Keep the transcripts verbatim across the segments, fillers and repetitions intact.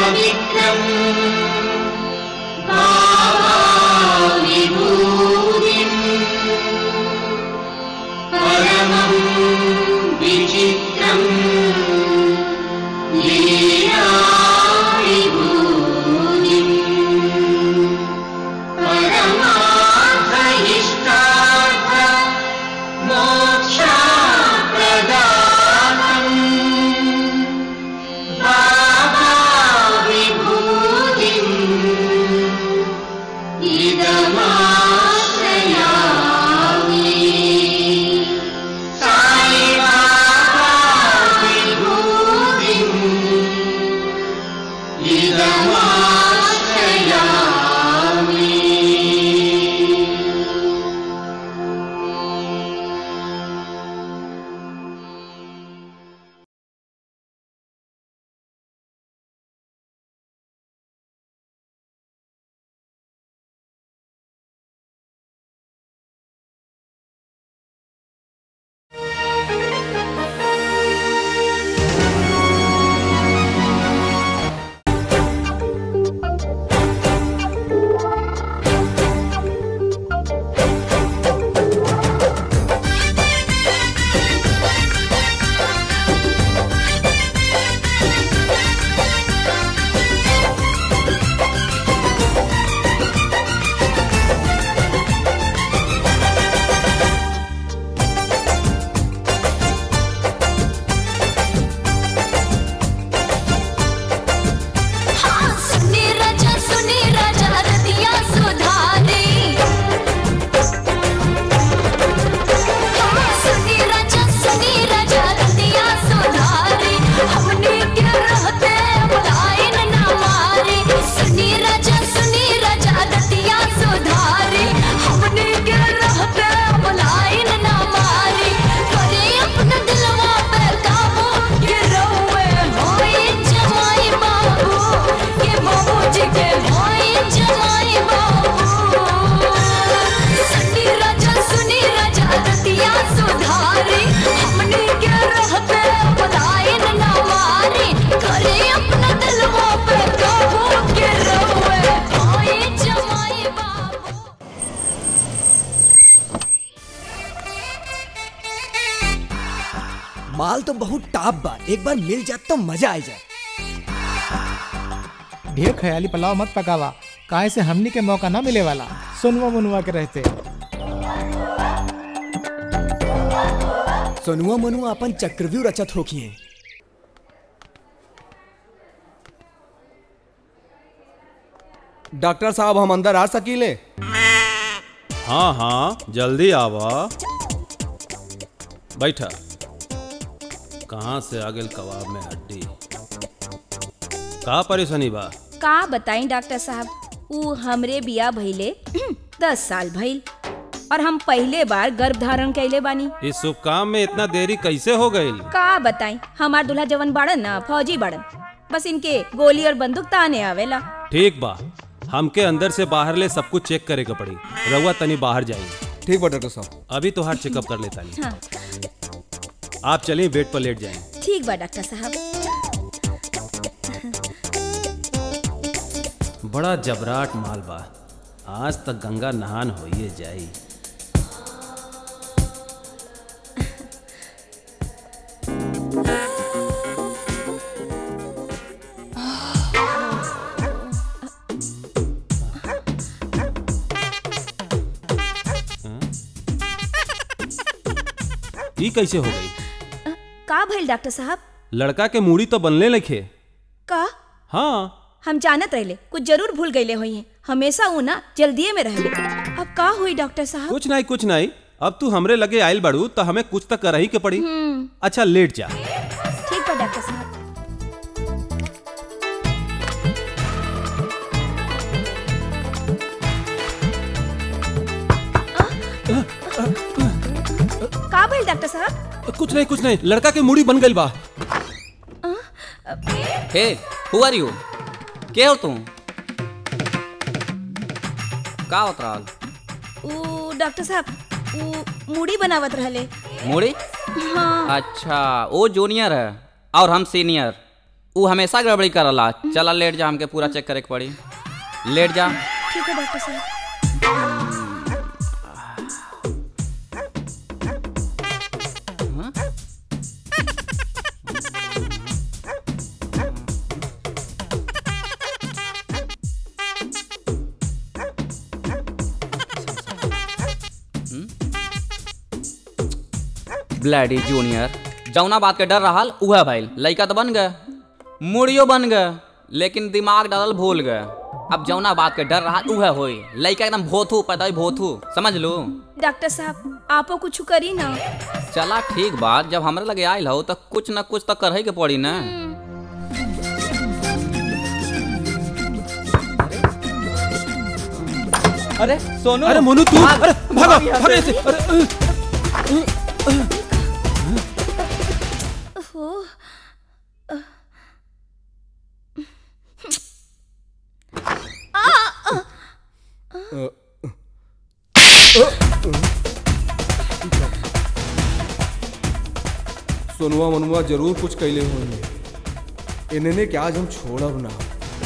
पवित्रं भावाविभूतिं परमं विचित्रं लीलाविभूतिं परमार्थ इष्टार्थ मोक्षप्रदानं भावाविभूतिं इदमाश्रयामि। साई बाबा विभूतिं इदमाश्रयामि। माल तो बहुत टाप बा, एक बार मिल जाए तो मजा आ जाए। ढेर ख्याली पुलाव मत पकावा, काहे से हमनी के मौका ना मिले वाला। सुनवा मुनवा के रहते सोनुआ मनुआ अपन चक्रव्यूह रचत होखिए। डॉक्टर साहब हम अंदर आ सकीले? हाँ हाँ जल्दी आवा। बैठा। कहाँ से आ गेल कबाब में हड्डी? का परेशानी बा? का बताई डॉक्टर साहब, ऊ हमरे बिया भइले दस साल भइल और हम पहले बार गर्भ धारण कैले बानी। इस शुभ काम में इतना देरी कैसे हो गई? का बताई, हमार दूल्हा जवन बाड़न ना फौजी बाड़न, बस इनके गोली और बंदूक ताने आवेला। ठीक बा, हमके अंदर से बाहर ले सब कुछ चेक करे के पड़ी। रउआ तनी बाहर जाइए। ठीक बा डॉक्टर साहब। अभी तो हार्ट चेकअप कर लेता नहीं। हाँ। आप चलिए बेड पर लेट जाएं। ठीक बा डॉक्टर साहब। बड़ा जबराट माल बा, आज तक गंगा नहान होइए जाई। ये कैसे हो गई? का भइल डॉक्टर साहब? लड़का के मूड़ी तो बनले लिखे। का? हाँ हम जानत रहले, कुछ जरूर भूल गईले होई हैं। हमेशा ऊ ना जल्दीए में रहले। अब का हुई डॉक्टर साहब? कुछ नहीं कुछ नहीं, अब तू हमरे लगे आइल बाड़ू तो हमें कुछ तक करही के पड़ी। अच्छा लेट जा। ठीक बा डॉक्टर साहब। का भइल डॉक्टर साहब? कुछ नहीं कुछ नहीं, लड़का के मूड़ी बन गई बा। हे, हु आर यू? के हो तुम? का होत रहल? ऊ डॉक्टर साहब, ऊ मूड़ी बनावत रहले। मूड़ी? हाँ। अच्छा, वो जूनियर है और हम सीनियर। वो हमेशा गड़बड़ी करला। चला लेट जा, हमके पूरा चेक करे के पड़ी। लेट जा। ठीक है डॉक्टर साहब। ब्लैडी जूनियर, जौना बात के डर रहा उहे भाई। लड़का तो बन गए, मुड़ियो बन गए, लेकिन दिमाग डालल भूल गए। अब जौना बात के डर रहा उहे होई। लड़का एकदम भोथू पैदा भोथू, समझ लो। डॉक्टर साहब आपो कुछ करी ना। चला ठीक बात, जब हमरे लगे आयल हो तो कुछ न कुछ तो करे के पड़ी ना। अरे सोनू, अरे मोनू तू, अरे भागा भागा ऐसे, अरे सोनुआ मनुआ जरूर कुछ कैले होंगे। इन्हें क्या आज हम छोड़ब ना।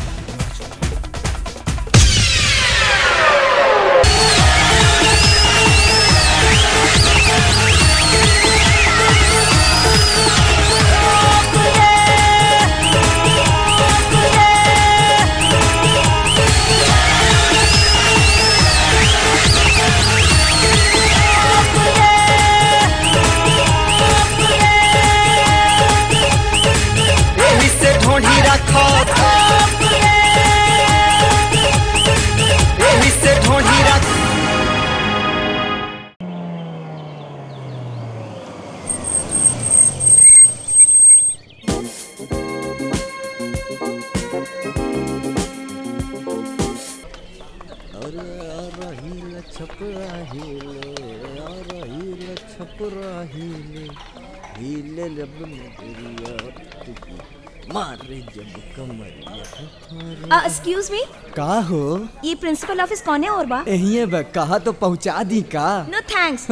एक्सक्यूज मी, का हो? ये प्रिंसिपल ऑफिस कौन है और बा? यही बा, कहा तो पहुंचा दी का? No thanks.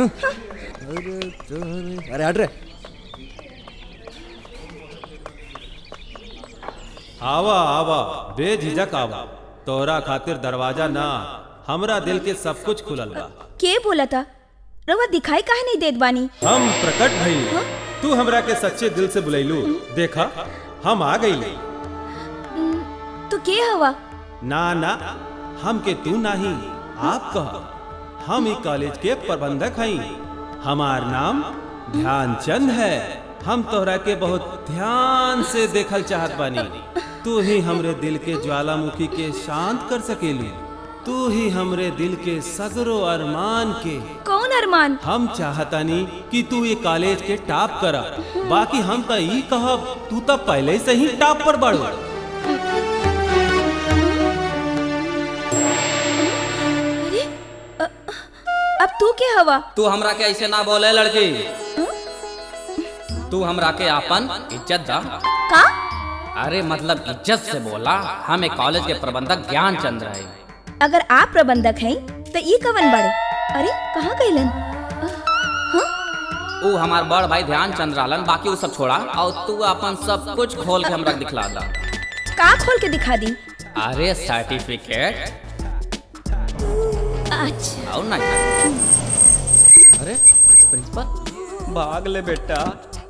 अरे हट रे। आवा आवा बेझिझक आवा, तोहरा खातिर दरवाजा ना, हमरा दिल के सब कुछ खुलल बा। के बोला था? रवा दिखाई काहे नहीं देत बानी? हम प्रकट भइल, तू हमरा के सच्चे दिल से बुलैलू। देखा हम आ गई। तो के हवा? ना ना, हम के तू नहीं, आप कहा। हम ई कॉलेज के प्रबंधक हई। हमार नाम ध्यानचंद है। हम तोहरा के बहुत ध्यान से देखल चाहत बानी। तू ही हमरे दिल के ज्वालामुखी के शांत कर सकेली। तू ही हमरे दिल के सगरो अरमान के। कौन अरमान? हम चाहतानी कि तू ये कॉलेज के टॉप करा। बाकी हम तो ई कहब, तू तो पहले से ही टॉप पर बढ़। अरे अब तू के हवा? तू हमरा के ऐसे ना बोले लड़की। तू हमरा के अपन इज्जत दा। का? अरे मतलब इज्जत से बोला। हम एक कॉलेज के प्रबंधक ज्ञानचंद रहे। अगर आप प्रबंधक हैं तो ये कवन बड़े? अरे कहाँ गइलन? वो हमार बड़ भाई ध्यानचंद रहलन। बाकी वो सब छोड़ा और तू अपन सब कुछ खोल के हमरा दिखला दा। का खोल के दिखा दी? अरे सर्टिफिकेट। अच्छा। और नहीं। अरे प्रिंसिपल भाग ले बेटा।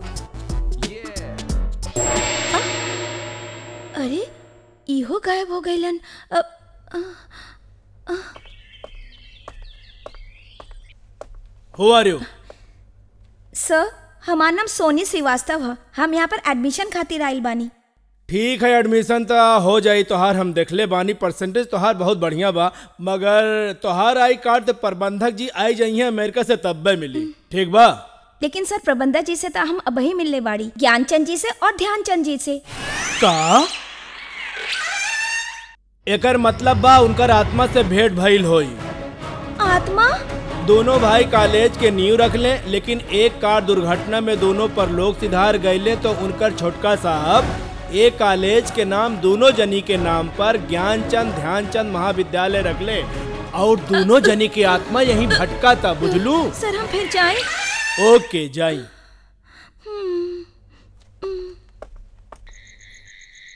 अरे इहो गायब हो गइलन। Who are you? सर हमार नाम सोनी श्रीवास्तव है। हम यहाँ पर एडमिशन खातिर आइल बानी। ठीक है, एडमिशन तो हो जाई तोहार। हम देखले बानी परसेंटेज तोहार बहुत बढ़िया बा। मगर तोहार आई कार्ड तो प्रबंधक जी आई जाइए अमेरिका से तब्बे मिली। ठीक बा? लेकिन सर प्रबंधक जी से तो हम अबही मिलने बाड़ी, ज्ञानचंद जी से और ध्यानचंद जी से। का? एकर मतलब बा उनकर आत्मा से भेंट भइल होई। आत्मा? दोनों भाई कॉलेज के नींव रख ले, लेकिन एक कार दुर्घटना में दोनों पर लोग सिधार गईले तो उनकर छोटका साहब एक कॉलेज के नाम दोनों जनी के नाम पर ज्ञानचंद ध्यानचंद महाविद्यालय रख ले और दोनों जनी की आत्मा यहीं भटका था। बुझलू? सर हम फिर जाएं? ओके जाई।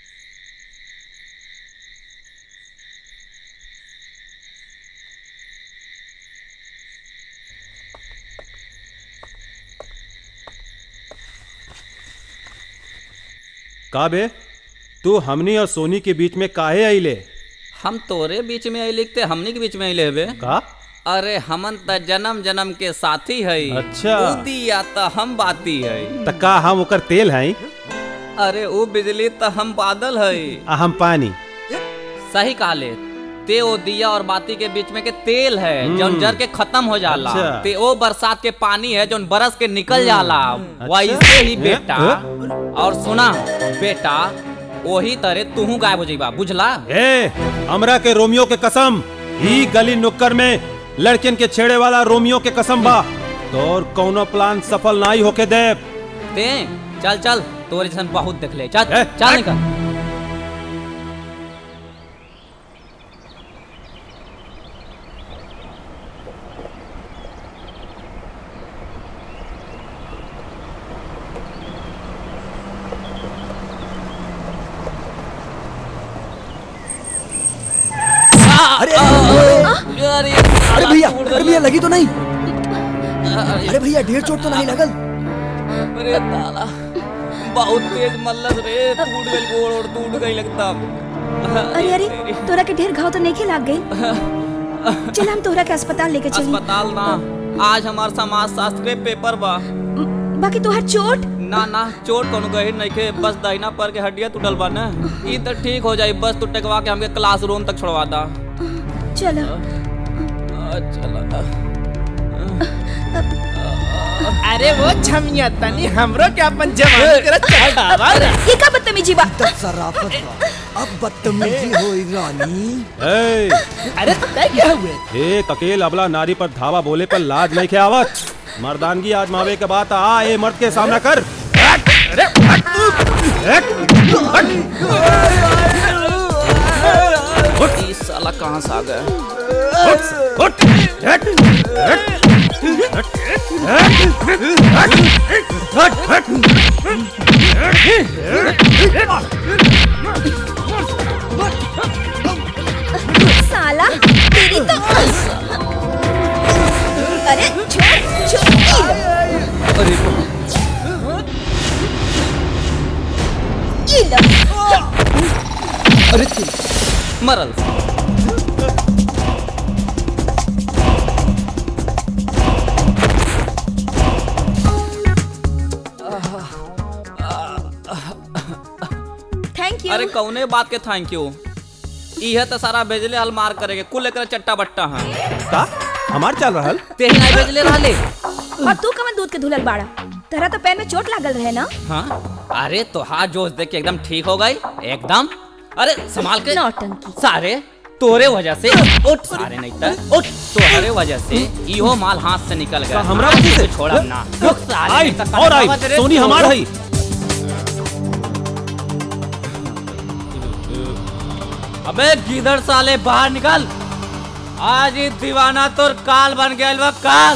का बे तू हमनी और सोनी के बीच में काहे आइले? हम तोरे बीच में आई लिखते हमनी के बीच में आइले बे का? अरे हमन त जन्म जन्म के साथी है। अच्छा। ऊ दिया त हम बाती है। त का हम ओकर तेल हैं? अरे वो बिजली त हम बादल है। आ हम पानी। सही काले ते ओ दिया और बाती के बीच में के तेल है जौन जर के खत्म हो जाला। अच्छा। ते ओ बरसात के पानी है जौन बरस के निकल जाला। वैसे ही बेटा। और सुना बेटा वही तरह तूहू गायब हो जाइबा बुझला। ए हमरा के रोमियो के कसम, ई गली नुक्कर में लड़कियन के छेड़े वाला रोमियो के कसम बा। तोर कौनो प्लान सफल नहीं होके दे। ते चल चल तोरे जैसन बहुत देख ले। चल ए, चल निकल। अरे अरे अरे भैया अरे भैया लगी तो नहीं? अरे भैया ढेर चोट तो नहीं लगल? अरे ताला बहुत तेज मल्लस रे, टूट गई गोड़ और टूट गई लगता। अरे अरे तोरा के ढेर घाव तो नहीं लाग गई? चल हम तोरा के अस्पताल लेके चली। अस्पताल ना, आज हमार समाज शास्त्र के पेपर बा। बाकी तोहर चोट? ना ना चोट कोनो गहिर नहीं के, बस दाहिना पर के हड्डियां टूटल बा ना। ई तो ठीक हो जाई, बस तू टेकवा के हमके क्लासरूम तक छोड़वा दा। चलो चलो। अरे वो छमिया तनी हमरो के अपन जवान करा चढ़ावा। ये का बदतमीजी बा? तब सराफत बा, अब बदतमीजी होई रानी। ए अरे तय क्या हुए? एक अकेल अबला नारी पर धावा बोले पर लाज नहीं के आवत। मर्दानगी आजमावे के बाद आ ए मर्द के सामना कर। ई साला कहां से आ गया? साला तेरी तो अरे छोड़ छोड़। अरे ये लो। अरे मरल। Thank you. अरे कौने बात के थैंक यू? इहे तो सारा भेजले हल मार करेगे कुल एक चट्टा बट्टा है का हमार चल रहल? तेही नहीं भेजले रहले। और तू कमन दूध के धुलल बाड़ा? तेरा तो पैर में चोट लागल रहे ना? हाँ अरे तो हाथ जोश देख के एकदम ठीक हो गई एकदम। अरे संभाल के नौटंकी। सारे तोरे वजह से उठ सारे नहीं तो उठ तोरे वजह से इहो माल हाथ से निकल गया। हमरा वजह से छोड़ा ना रुक सारे आई नहीं तो और आई कन्हवा तेरे सोनी हमार है। अबे गिदड़ साले बाहर निकल। आज ही दीवाना तोर काल बन गया बा काल।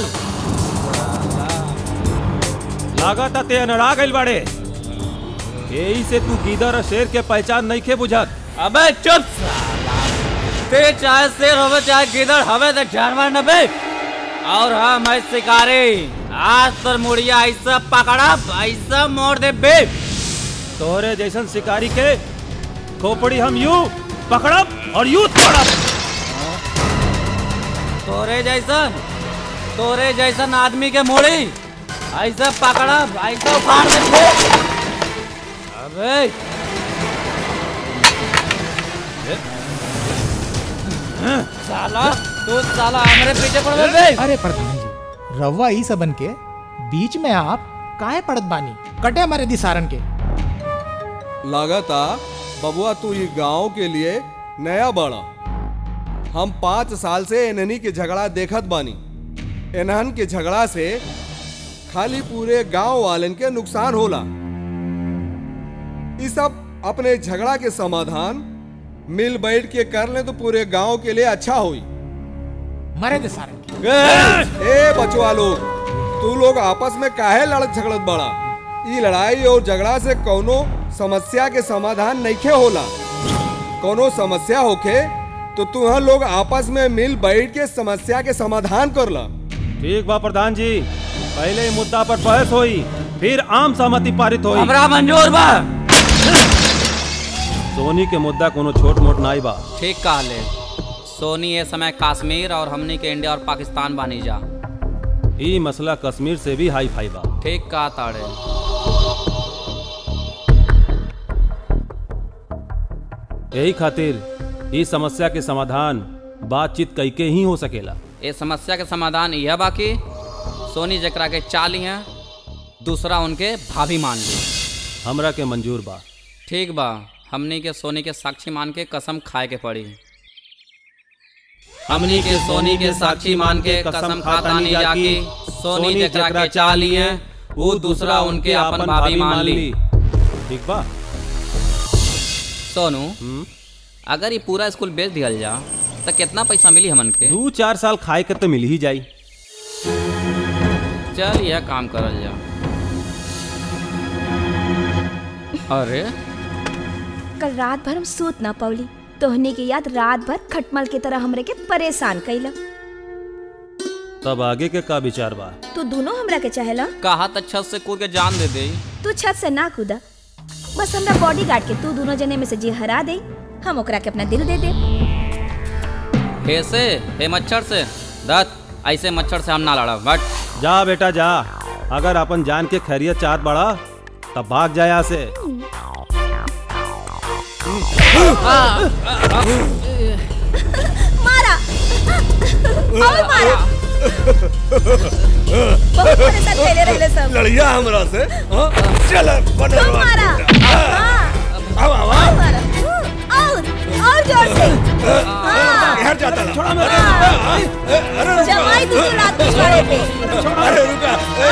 लागत ते अनड़ा गइल बाड़े, यही से तू गीदड़ और शेर के पहचान नहीं के बुझत। अबे चुप साला, ते चाहे शेर होवे चाहे गिदड़ होवे तो जानवर न बे। और हम है शिकारी, आज तोर मुड़िया ऐसा पकड़ा ऐसा मोड़ दे बे। तोरे जैसन शिकारी के खोपड़ी हम यूं पकड़ब और यूं तोड़ब। तोरे जैसन तोरे जैसन आदमी के मोड़ी ऐसा पकड़ा ऐसा उखाड़ दे। अबे साला तू साला हमारे पीछे पड़ गए बे। अरे प्रधान जी रवा ई सबन के बीच में आप काहे पड़त बानी? कटे हमारे दिसारन के। लागता बबुआ तू ये गांव के लिए नया बड़ा। हम पाँच साल से इन्हनी के झगड़ा देखत बानी। इन्हन के झगड़ा से खाली पूरे गांव वालन के नुकसान होला। इस सब अपने झगड़ा के समाधान मिल बैठ के कर ले तो पूरे गांव के लिए अच्छा होई। मरे दिसारन के। ए, ए बचवा लोग, तू लोग आपस में काहे लड़त झगड़त बड़ा? ई लड़ाई और झगड़ा से कोनो समस्या के समाधान नइखे होला। कोनो समस्या होखे तो तुह लोग आपस में मिल बैठ के समस्या के समाधान कर ला। ठीक बा प्रधान जी, पहले मुद्दा पर बहस होई, फिर आम सहमति पारित होई। हमरा मंजूर बा। सोनी के मुद्दा कोनो छोट मोट नाई बा। ठीक कहले। सोनी ये समय कश्मीर और हमनी के इंडिया और पाकिस्तान बानी जा। ई मसला कश्मीर से भी हाई फाई बा। ठीक कहा ताड़े। यही खातिर इस समस्या के समाधान बातचीत कई के ही हो सकेला। ये समस्या के समाधान यह बाकी सोनी जकरा के चाली हैं दूसरा उनके भाभी मान ली। हमरा के मंजूर बा। ठीक बा, हमनी के सोनी के साक्षी मान के कसम खाए के पड़ी। हमनी के सोनी के साक्षी मान के कसम खाता नहीं जाकी सोनी जकरा के चाली हैं वो दूसरा उनके अपन भाभी मान ली। ठीक बा। सोनू, अगर ये पूरा स्कूल बेच दिया जा तो कितना पैसा मिली हमन के? दो चार साल खाए के तो मिल ही जाई। चल यह काम करल जा। अरे कल रात भर हम सूत ना पवली, तोहनी की याद रात भर खटमल की तरह हमरे के परेशान कैला। तब आगे के का विचार बा? तू दोनों हमरा के चाहेला? कहा तो छत से कूद के जान दे दे। तू छत से ना कूदा, बस हमरा बॉडीगार्ड के तू दोनों जने में से जी हरा दे, हम ओकरा के अपना दिल दे दे। हे से हे मच्छर से दत्त, ऐसे मच्छर से हम ना लड़ा। बट जा बेटा जा, अगर अपन जान के खैरियत चाहत बड़ा तब भाग जाए यहाँ से। मारा और मारा बहुत परेशान कैले रहले सब। लड़िया हमरा से हाँ? चल बना तुम मारा आवा आवा मारा और और जोर से घर जाता ना। थोड़ा मेरा जमाई दूसरी रात को छोड़े पे। अरे रुका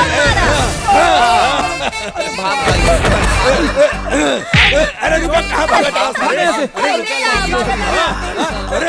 अरे रुका कहाँ भागा जा सामने से? अरे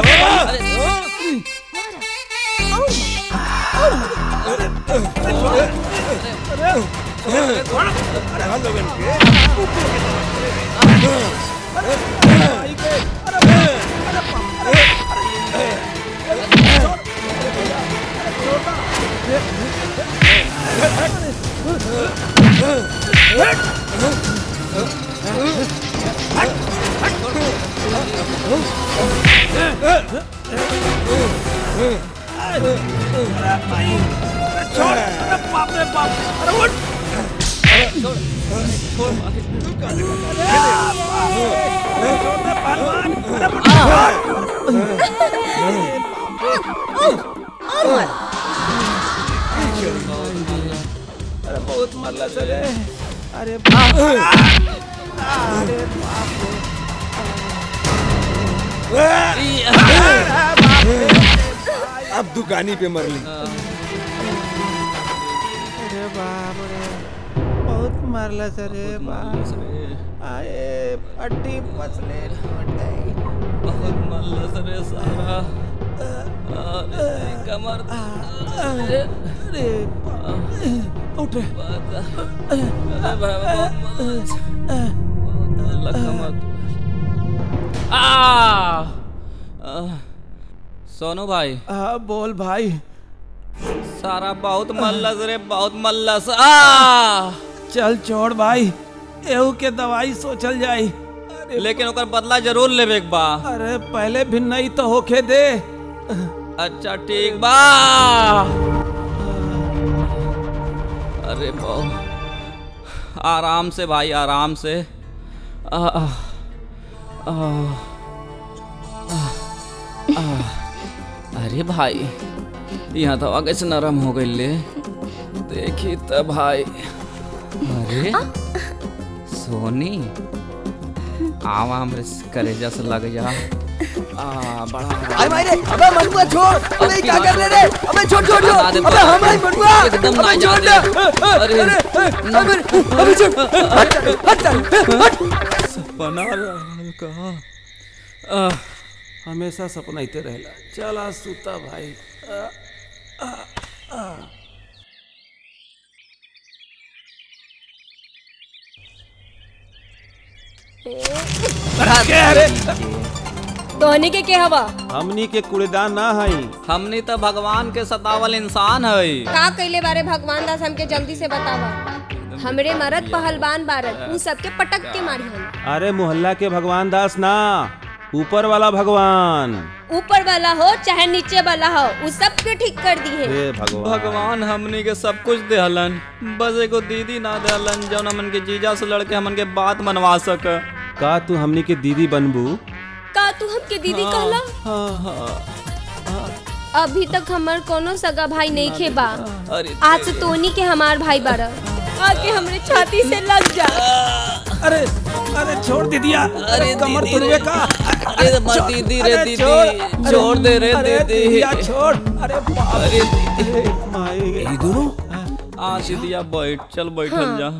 बाप रे बाप, अरे उठ छोड़ छोड़ अरे बहुत मरला चले। अरे बाप अरे अब दुकानी पे मर ली। अरे बाप रे बहुत मरला सरे बाप। आए पट्टी पसले टूट गई। बहुत मरला सरे सारा कमर। अरे उठ सोनू भाई। हाँ बोल भाई। सारा बहुत मल्लस रे बहुत मल्लस। आ चल छोड़ भाई, एहू के दवाई सोचल जाई, लेकिन ओकर बदला जरूर लेबे के बा। अरे पहले भी नहीं तो होके दे। अच्छा ठीक बा। अरे बहुत आराम से भाई आराम से। आ, आ, आ, आ, आ, अरे भाई यहाँ तो आगे से नरम हो गई ले। देखी तो भाई। अरे सोनी आवा हमरे करेजा से लग जा। आ बड़ा अरे भाई रे, अबे मनुआ छोड़। अबे क्या कर रहे रे? अबे छोड़ छोड़ छोड़। अबे हमारी मनुआ एकदम ना छोड़ जा दे। दे। अरे अबे अबे छोड़। हट हट हट। सपना रहल कहा आ, हमेशा सपना इते रहला। चला सुता भाई। आ, आ, आ। तोहनी के के हवा? हमनी के कूड़ेदान ना हई। हमनी तो भगवान के सतावल इंसान है। का कइले बारे भगवान दास हमके जल्दी से बतावा। हमरे मरद पहलवान बारत उ सबके पटक के मारी हन। अरे मोहल्ला के भगवान दास ना, ऊपर वाला भगवान। ऊपर वाला हो चाहे नीचे वाला हो, उ सबके ठीक कर दी है। हे भगवान भगवान हमनी के सब कुछ देहलन, बस एगो दीदी ना देहलन जौन हमन के जीजा से लड़के हमन के बात मनवा सक। का तू हमनी के दीदी बनबू? का तू हमके दीदी कहला? हाँ हाँ। अभी तक हमार कोनो सगा भाई नहीं खे बा। अरे आज से तोनी के हमार भाई बारा, आके हमरे छाती से लग जा। अरे अरे छोड़ दीदिया, अरे कमर दीदी तुड़वे रे। का। अरे मत दीदी रे अरे दीदी, छोड़, छोड़ दे रे अरे दीदी। दीदिया छोड़। अरे बाप अरे दीदी माई। ये दोनों आ दीदिया बैठ, चल बैठल जा।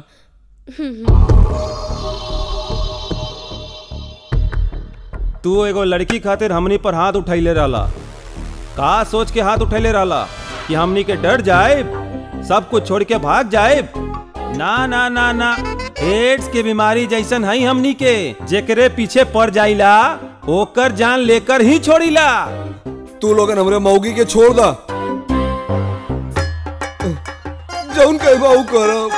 तू एगो लड़की खातिर हमनी पर हाथ उठैले रहला, का सोच के हाथ उठैले रहला कि हमनी के डर जाए, सब कुछ छोड़ के भाग जाए? ना ना ना ना, एड्स के बीमारी जैसन है हमनी के, जेकरे पीछे पड़ जाइला ओकर जान लेकर ही छोड़ीला। तू लोगन हमरे मौगी के छोड़ दा, जौन कहबा ऊ करब।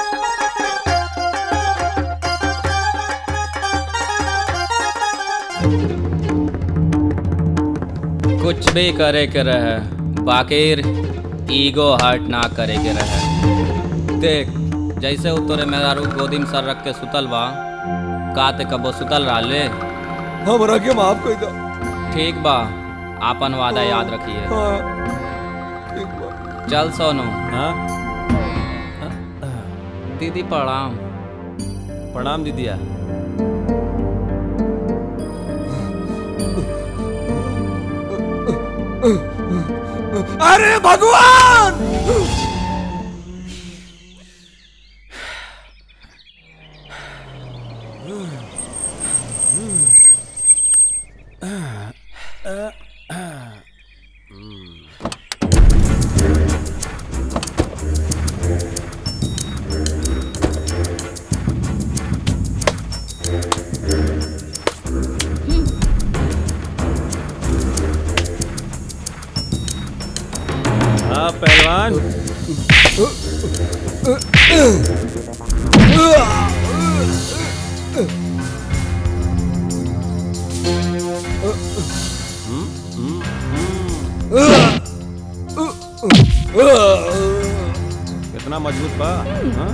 कुछ भी करे के रहे, बाकिर ईगो हर्ट ना करे के रहे। देख जैसे उतरे मेरा रू गोदी में सर रख के सुतल बा, का ते कबो सुतल रहले? हमरा के माफ कर दो। ठीक बा, आपन वादा याद रखिए। हाँ, ठीक बा। चल सोनू। हाँ दीदी प्रणाम। प्रणाम दीदिया। अरे भगवान! हाँ पहलवान। कितना मजबूत बा? हाँ?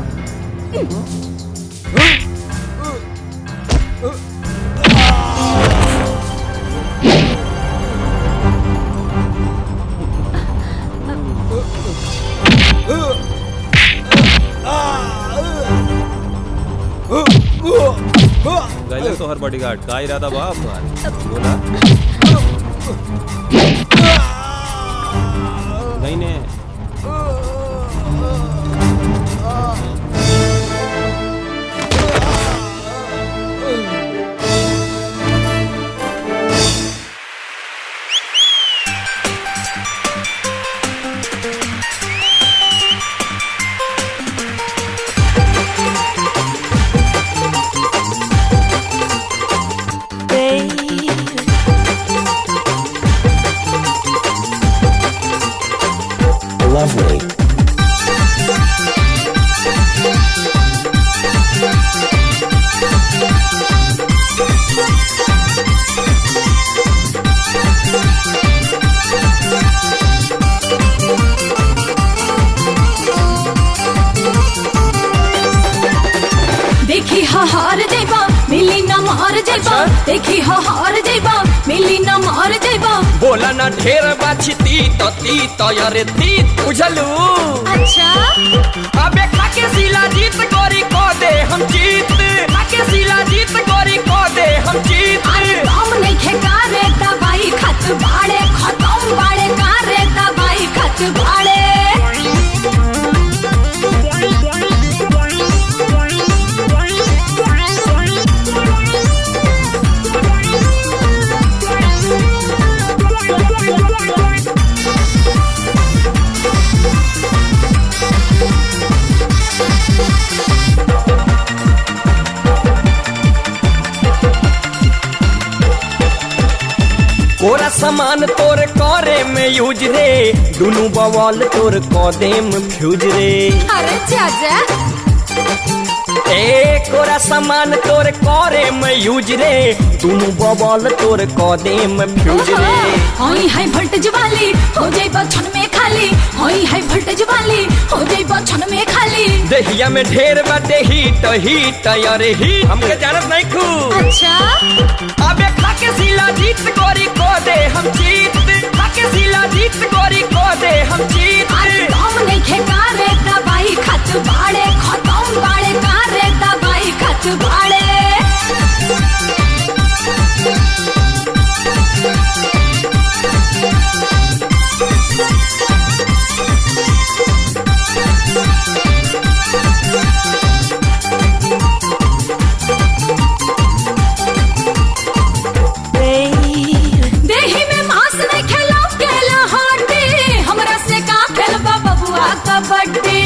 गैले तो हर बॉडीगार्ड का इरादा बा आपका? बोला नहीं ने। Lovely. देखी हा हार जैबा मिली ना मार जैबा, देखी हा हार जैबा मिली ना मार जैबा। बोला ना ढेर बाछी तीत तीत यारे तीत बुझलू। अच्छा अबे खाके सिला जीत गोरी को दे हम जीत, खाके सिला जीत गोरी को दे हम जीत। अरे दम नहीं खेका रे दवाई खत बाड़े, खत्म बाड़े का रे दवाई खत बाड़े। कोरा सामान तोर करे में यूज रे, दुनू बवाल तोर कदे में फ्यूज रे। अरे चाचा ए कोरा सामान तोर करे में यूज रे दोनों बबल तोर कदे में फ्यूज रे होई हाई वोल्टेज वाली हो जाई बछन में खाली होई हाई वोल्टेज वाली हो जाई बछन में खाली दहिया में ढेर बाटे हीट हीट अरे हीट हमके जानत नहीं खू अच्छा अबे खाके सिला जीत गोरी को दे हम जीत खाके सिला जीत गोरी को दे हम जीत अरे हम नहीं खेका रे दवाई खत बाड़े खत्म बाड़े का रे दवाई खत बाड़े देही में मांस नहीं खेलो केला हाटी हमरा से का खेलबा बबुआ कबड्डी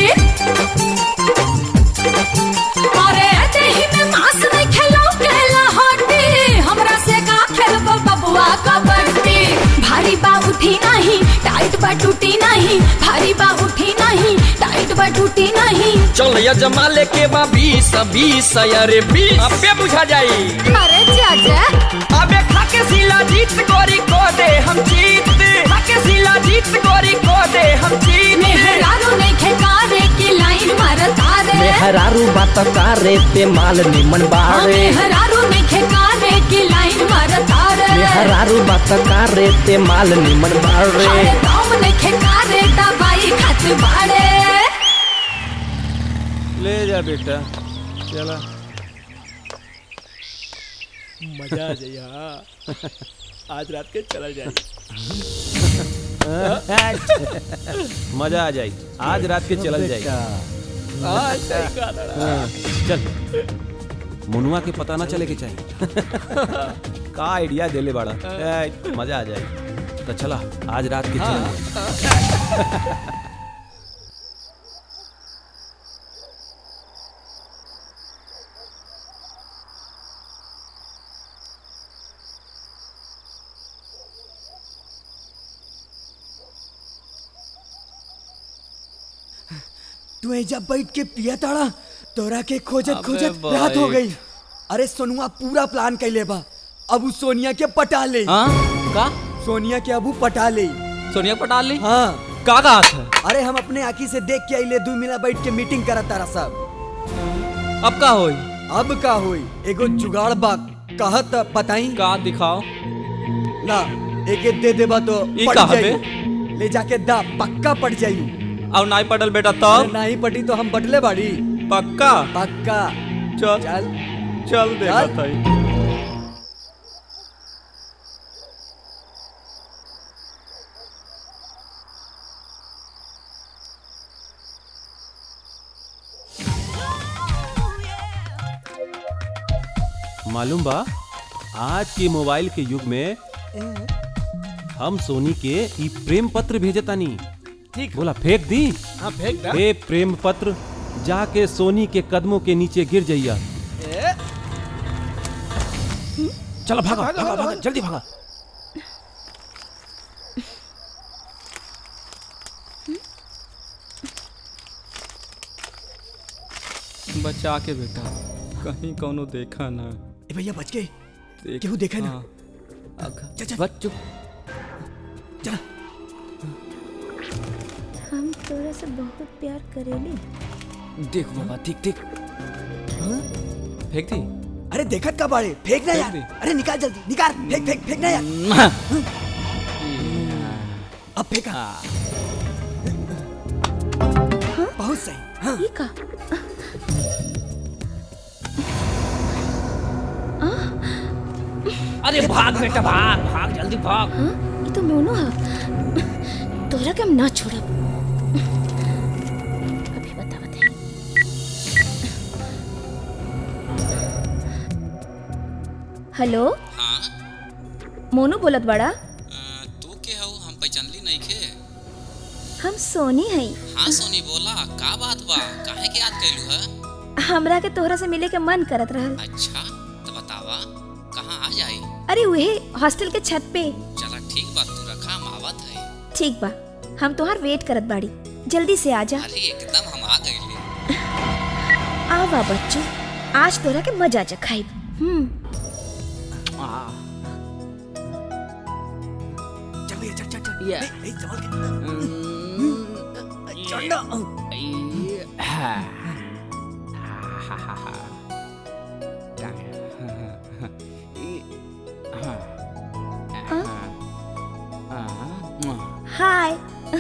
अरे देही में मांस नहीं खेलो केला हाटी हमरा से का खेलबा बबुआ कबड्डी भारी बा उठी नहीं टाइट बा टूटी नहीं भारी बा उठी नहीं टाइट बा टूटी नहीं चल या जमा लेके बा बीस बीस अरे बीस अबे बुझा जाई अरे चाचा अबे खाके सिला जीत गोरी को दे हम जीत खाके सिला जीत गोरी को दे हम जीत मेहरारू नहीं खेकारे की लाइन मारता रे मेहरारू बात कारे ते माल निमन बाड़े मेहरारू नहीं खेकारे की लाइन मारता रे मेहरारू बात कारे ते माल निमन बाड़े अरे तुम नहीं खेकारे दवाई खत बाड़े ले जा बेटा चला मजा आ जाए आज रात के चला जाए मजा आ जाए आज रात के चल जाए चल मुनुआ के पता ना चले के चाहिए का आइडिया देले बड़ा मजा आ जाए तो चला आज रात के चल जाए तू जब बैठ के पिया ताड़ा तोरा के खोजत खोजत रात हो गई। अरे सोनुआ पूरा प्लान कैले बा अब सोनिया के पटा ले। हाँ? का सोनिया के अबू पटा ले। सोनिया पटा ली? हाँ का कहा था? अरे हम अपने आँखी से देख के आइले दो मिला बैठ के मीटिंग करा तारा सब। अब का होई? अब का होई एगो जुगाड़ बा कहत बताई का दिखाओ ना एक दे देबा तो पट जाई ले जाके दा पक्का पट जाई और नाई पटल बेटा तब नहीं पटी तो हम बटले बाड़ी पक्का पक्का चल चल चल देखा था मालूम बा आज के मोबाइल के युग में हम सोनी के ई प्रेम पत्र भेजतानी। ठीक बोला फेंक दी। हाँ फेंक दा। ए प्रेम पत्र जाके सोनी के कदमों के नीचे गिर जाइया। चलो भागा भागा, भागा, भागा जल्दी भागा। बचा के बेटा कहीं कोनो देखा ना। ए भैया बच गए केहू देखा ना। चल चल बच चुप चल। हम तोरा से बहुत प्यार करेली। देख बाबा ठीक ठीक फेंक दी। अरे देखत का बाड़े फेंक ना यार। अरे निकाल जल्दी निकाल फेंक फेंक फेंक ना यार। अब फेंका। बहुत सही। हाँ? ये का? अरे भाग बेटा भाग भाग जल्दी भाग। हाँ? ये तो मोनो है। तोरा के हम ना छोड़ब। अभी बता बता। हेलो हाँ मोनू बोलत बड़ा? तू के हऊ हम पहचानली नहीं खे। हम सोनी हई। हाँ सोनी बोला का बात बा काहे के याद कैलू है? हमरा के तोहरा से मिले के मन करत रहल। अच्छा तो बतावा कहाँ आ जाई? अरे वही हॉस्टल के छत पे। चला ठीक बा तू रखा हम आवत है। ठीक बा हम तोहार वेट करत बाड़ी जल्दी से आ जा। अरे एकदम हम आ गए। आवा बच्चू, आज तोरा के मजा चखाई। हम्म चल भैया चल चल चल। ये ए, ए, चावल के चल ना। हाय।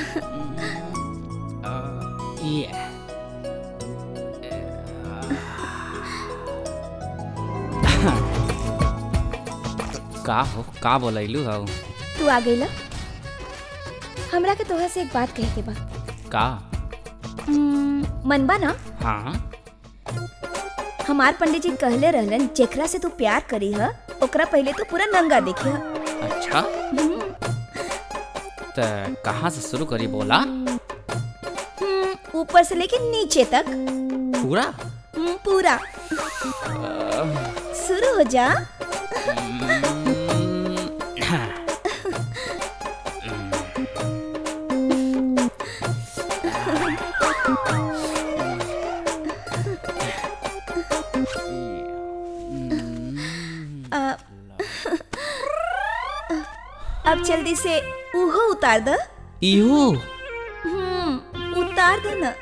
का हो का बोलैलू हो? तू आ गईला? हमरा के तोहरा से एक बात कहे के बा। का? हम्म, मन बा ना? हाँ। हमार पंडित जी कहले रहलन जेकरा से तू प्यार करी है ओकरा पहले तू पूरा नंगा देखी है। अच्छा। तो कहाँ से शुरू करी बोला? हम्म, ऊपर से लेके नीचे तक। पूरा? हम्म, पूरा। शुरू हो जा। अब जल्दी से उहो उतार द। इहो? हम्म, उतार दे ना।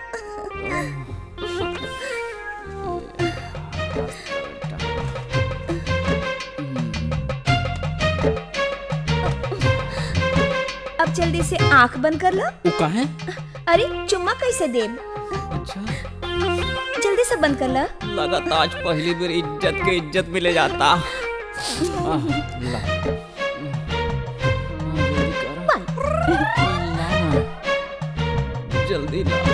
अब जल्दी से आंख बंद कर लो। वो काहे? अरे चुम्मा कैसे दे? अच्छा। जल्दी से बंद कर लो। लगा आज पहली बार इज्जत के इज्जत मिले जाता। आह, ला। जल्दी ला।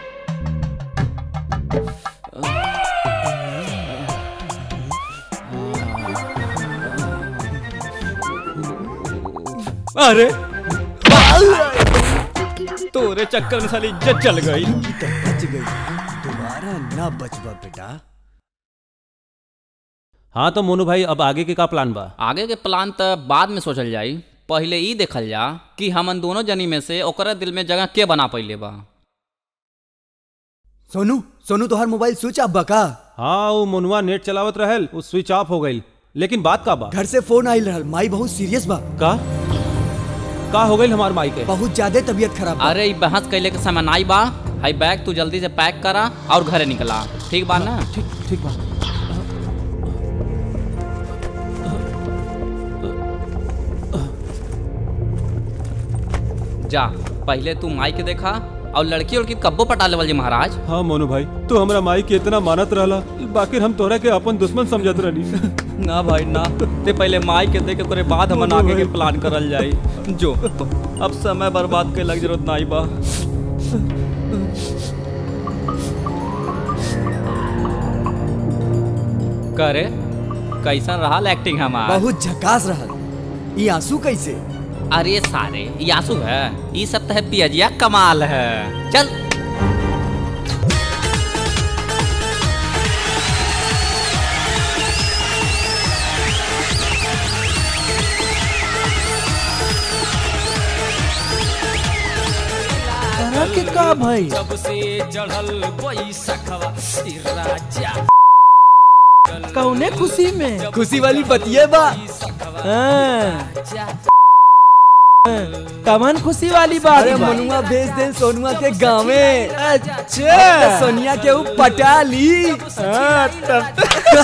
अरे तोरे चक्कर में साली इज्जत चल गई। तो बच गई, दोबारा ना बचबा बेटा। हाँ तो मोनू भाई अब आगे के का प्लान बा? आगे के प्लान तो बाद में सोचल जाई, पहले ई देखल जा कि हमन दोनों जनी में से ओकरा दिल में जगह के बना पइले बा। सोनू सोनू तोहर मोबाइल स्विच ऑफ बा का? हाँ वो मोनुआ नेट चलावत रहल, वो स्विच ऑफ हो गई। लेकिन बात का बा? घर से फोन आइल रहल, माई बहुत सीरियस बा। का का हो गई हमार माई के? बहुत ज्यादा तबीयत खराब बा। अरे बहस कैले के समय नाई बा। हाई बैग तू जल्दी से पैक करा और घरे निकला, ठीक बा ना? ठीक ठीक बा। जा पहले तू माई के देखा और लड़की उड़की कब्बो पटा लेवल जी महाराज। हाँ मोनू भाई तू हमरा माई के इतना मानत रहला, बाकी हम तोरा के अपन दुश्मन समझत रहनी। ना भाई ना, ते पहले माई के देखे करे बाद हमन आगे के प्लान करल जाई। जो अब समय बर्बाद के लग जरूरत नहीं बा। करे कैसा रहा एक्टिंग हमार? बहुत झकास रहल। ये आंसू कैसे? अरे सारे ये आंसू है, ये सब तो है पियजिया कमाल है। चल के का भाई? सबसे चढ़ल बैसखवा राजा कौने खुशी में? खुशी वाली बतिये बा। कमन खुशी वाली बात? अरे मनुआ भेज दे सोनुआ के गाँव में। अच्छा सोनिया के ऊ पटा ली। हाँ, तब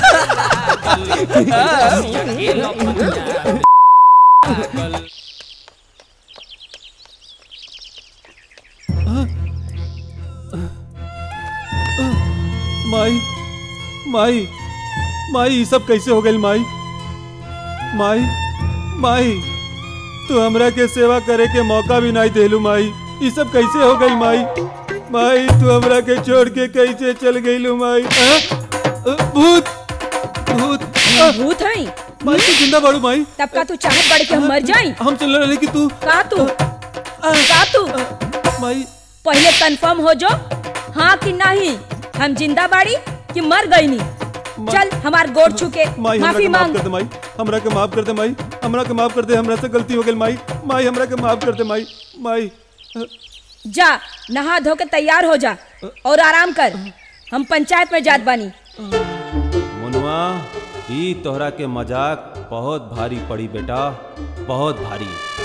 माई माई माई ये सब कैसे हो गई? माई माई माई तू हमरा के सेवा करे के मौका भी नहीं देलू। माई ये सब कैसे हो गई? माई माई तू हमरा के छोड़ के कैसे चल गईलू? माई भूत भूत भूत है? माई तू जिंदा बाड़ू? माई तब का तू चाहत बढ़ के हम मर जाई? हम चल रहे कि तू का तू का तू माई पहले कंफर्म हो जो हाँ कि नहीं, हम जिंदा बाड़ी कि मर गई नी? चल हमार गोड़ छू के माफी मांग। कर दे माई, हमरा के माफ कर दे माई, हमरा के माफ कर दे, हमरा से गलती हो गई माई। माई हमरा के माफ कर दे माई। माई जा नहा धो के तैयार हो जा और आराम कर। हम पंचायत में जात बानी। मुनवा ई तोहरा के मजाक बहुत भारी पड़ी बेटा, बहुत भारी।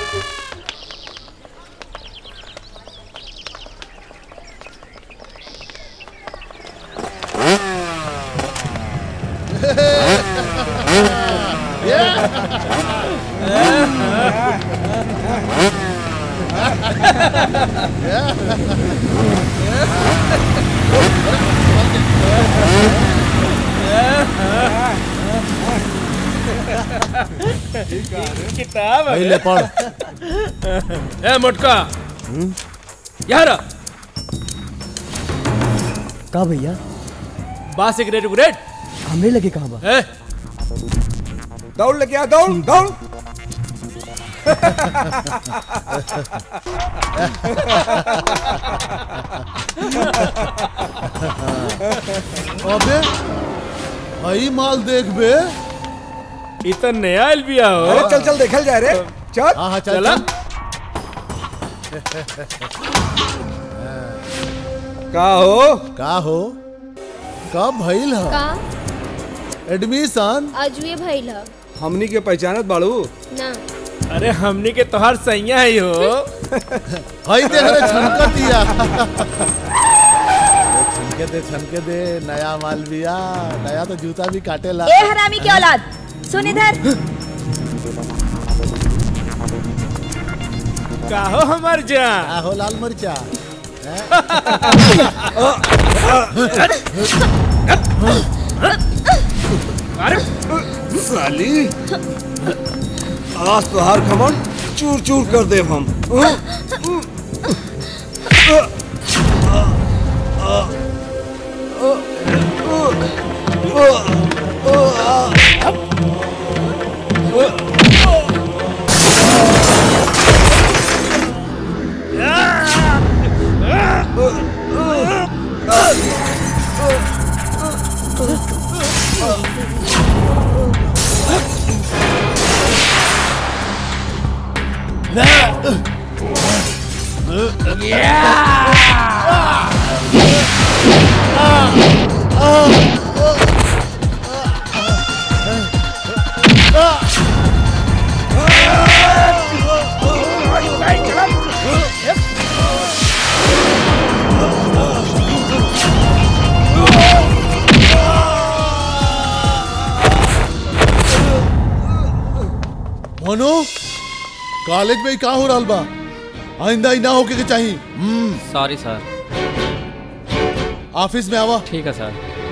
किताब पहले पढ़। ए मोटका यार का भैया? बा सिगरेट उगरेट हमरे लगे कहाँ बा? ए दौड़ लेके आ, दौड़ दौड़। अबे भाई माल देख बे, इतना नया अलबिया हो। अरे चल चल देखल जाए रे, चल। हाँ हाँ चल चला। का हो का हो कब भइल ह का एडमिशन? अजुए भइल ह। हमनी के पहचानत बाड़ू? ना अरे हमनी के तोहार सैया ही हो। हई देख रे छनकतिया। छनके दे छनके दे, नया माल बिया, नया तो जूता भी काटेला। ए हरामी की औलाद, सुन इधर। का हो हमार जान? का हो लाल मरचा? अरे साली, आज तो हार खमन चूर चूर कर दे हम। मोनू कॉलेज में का हो रहा बा? आइंदा ही ना होके के चाहिए। सॉरी सर। ऑफिस में आवा। ठीक है सर।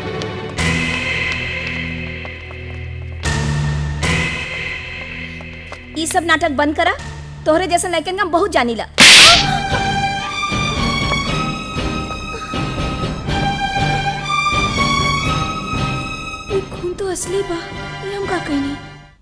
ये सब नाटक बंद करा, तोहरे जैसे लड़कन हम बहुत जानीला। ये खून तो असली बा, ये हम का कहनी?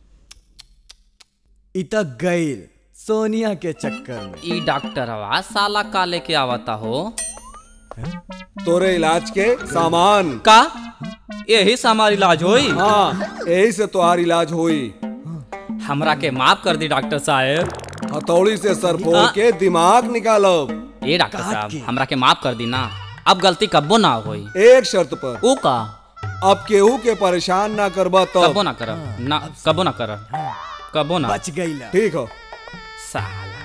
इता गईल सोनिया के चक्कर में। ई डॉक्टर आवाज साला का लेके आवता हो? तोरे इलाज के सामान का? यही से हमार इलाज होई? हाँ, यही से तोहार इलाज होई। हमरा के माफ कर दी डॉक्टर साहब। हथौड़ी से सर फोड़ के दिमाग निकालो। ए डॉक्टर साहब, हमरा के माफ कर दी ना, अब गलती कब्बो ना होई। एक शर्त पर। ओ का? अब केहू के परेशान ना करबा तो। कब्बो ना करब, ना कब्बो ना करब, कब्बो ना। बच गई ला। ठीक हो। साला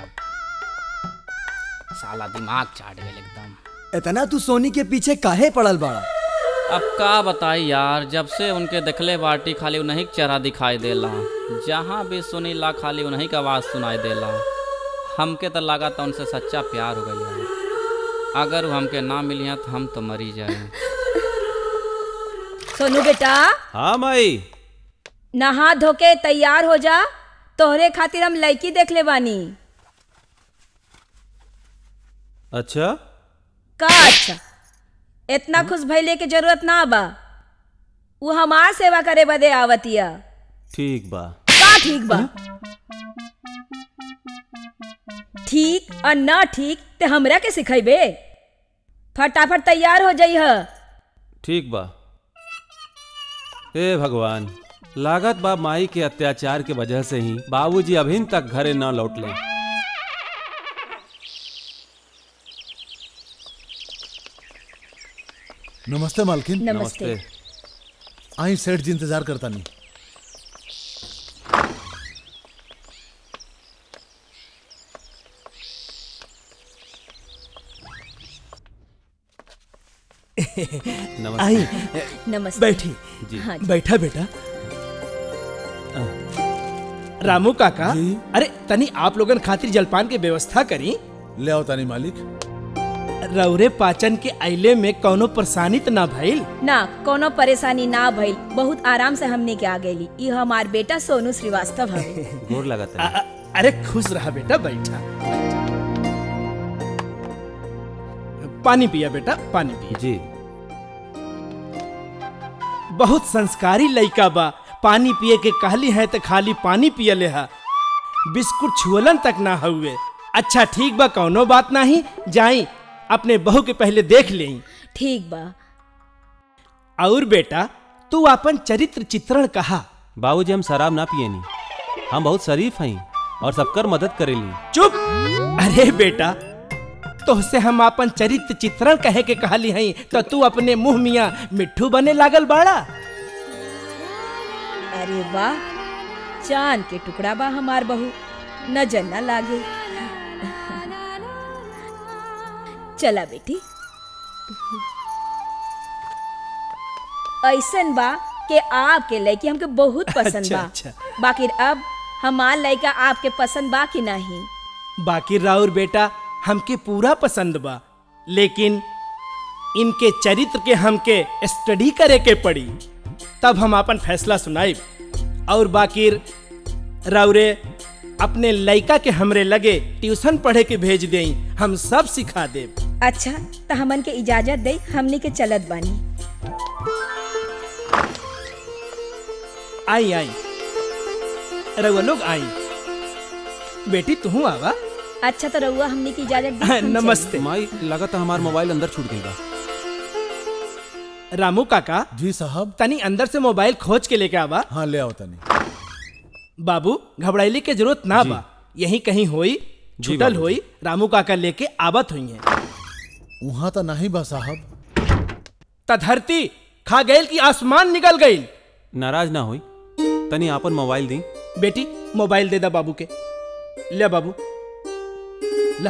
साला दिमाग चाट गए एकदम। इतना तू सोनी के पीछे काहे पड़ल बाड़ा? अब का बताई यार, जब से उनके देखले बाटी खाली उन्हीं के चेहरा दिखाई देला, जहाँ भी सुनी ला खाली उन्हीं का आवाज सुनाई देला। हमके तो लगा था उनसे सच्चा प्यार हो गया। अगर वो हमके ना मिली तो हम तो मरी जाए। सोनू बेटा। हाँ माई। नहा धोके तैयार हो जा, तोहरे खातिर हम लड़की देख ले बानी। अच्छा का अच्छा? इतना खुश भइले के जरूरत ना बा, वो हमार सेवा करे बदे आवतिया। ठीक बा। का ठीक बा? ठीक और ना ठीक ते हमरा के सिखाइबे। फटाफट तैयार हो जाइह। ठीक बा। हे भगवान, लागत बा माई के अत्याचार के वजह से ही बाबूजी अभी तक घरे न लौट ले। नमस्ते मालकिन। नमस्ते। आई सेठ जी इंतजार करता नहीं। आई नमस्ते। बैठी जी। हाँ जी। बैठा बेटा। रामू काका, अरे तनी आप लोगन खातिर जलपान की व्यवस्था करी। ले आओ तानी मालिक। रौरे पाचन के आइले में कोनो परेशानी तो ना भइल? ना कोनो परेशानी ना भइल, बहुत आराम से हमने के आ गईली। ई हमार बेटा सोनू श्रीवास्तव है। गोर लगाता है। अरे खुश रहा बेटा, बैठा। पानी पिया बेटा, पानी पिया। जी। बहुत संस्कारी लइका बा, पानी पिए के कहली है तो खाली पानी पिए ले हा, बिस्कुट छुअलन तक ना हुए। अच्छा ठीक बा, कौनो बात नहीं, जाई अपने बहू के पहले देख ले। ठीक बा। और बेटा तू अपन चरित्र चित्रण कहा। बाबूजी हम शराब ना पियनी, हम बहुत शरीफ हैं और सबकर मदद करेली। चुप। अरे बेटा तोहसे हम अपन चरित्र चित्रण कहे के कहली हई तो तू अपने मुंह मियाँ मिट्ठू बने लागल बाड़ा। अरे वाह, चांद के टुकड़ा बा हमार बहू, नजर न लागे। चला बेटी। ऐसन बा के आपके लड़की हमके बहुत पसंद अच्छा, बा। अच्छा। बाकी अब हमार लड़का आपके पसंद बा कि नहीं? बाकी राउर बेटा हमके पूरा पसंद बा, लेकिन इनके चरित्र के हमके स्टडी करे के पड़ी, तब हम अपन फैसला सुनाइब। और बाकी राउरे अपने लड़का के हमरे लगे ट्यूशन पढ़े के भेज देई, हम सब सिखा देब। अच्छा तो हमन के इजाजत दे, हमनी के चलत बानी। आई आई रउआ लोग आई। बेटी तू आवा। अच्छा तो रउआ हमनी की इजाजत दी। नमस्ते। माई लगा था हमार मोबाइल अंदर छूट गई बा। रामू काका। जी साहब। तनी अंदर से मोबाइल खोज के लेके आवा। हाँ ले आओ तनी। बाबू घबराइले के जरूरत ना बा, यही कहीं होई, छुटल होई, रामू काका लेके आवत हुई है। वहाँ तो नहीं बा साहब। त धरती खा गईल की आसमान निकल गईल। नाराज ना होई, तनी आपन मोबाइल दी। बेटी मोबाइल दे दा बाबू के। ले बाबू ला।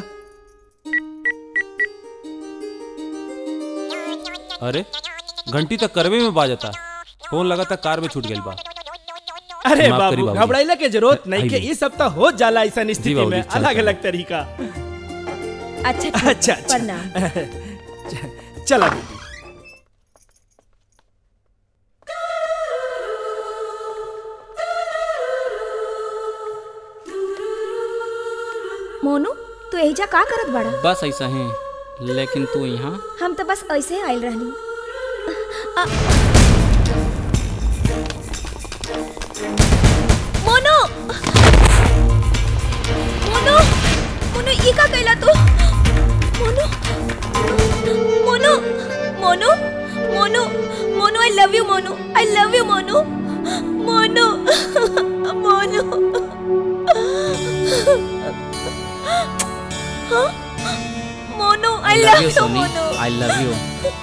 अरे घंटी तक करवे में बाजता, फोन लगा था कार में छूट गई बा। अरे बाबू घबराइला के जरूरत नहीं के, इस सप्ताह हो जाला ऐसा स्थिति में अलग अलग तरीका। अच्छा अच्छा प्रणाम। चला बेटी। मोनू तू एहिजा का करत बाड़ा? बस ऐसा ही, लेकिन तू यहाँ? हम तो बस ऐसे आइल रहनी। मोनू मोनू मोनू ई का कैला तू? Monu Monu Monu Monu Monu I love you Monu, I love you Monu Monu Monu. हाँ? Monu I love you Monu, I love you.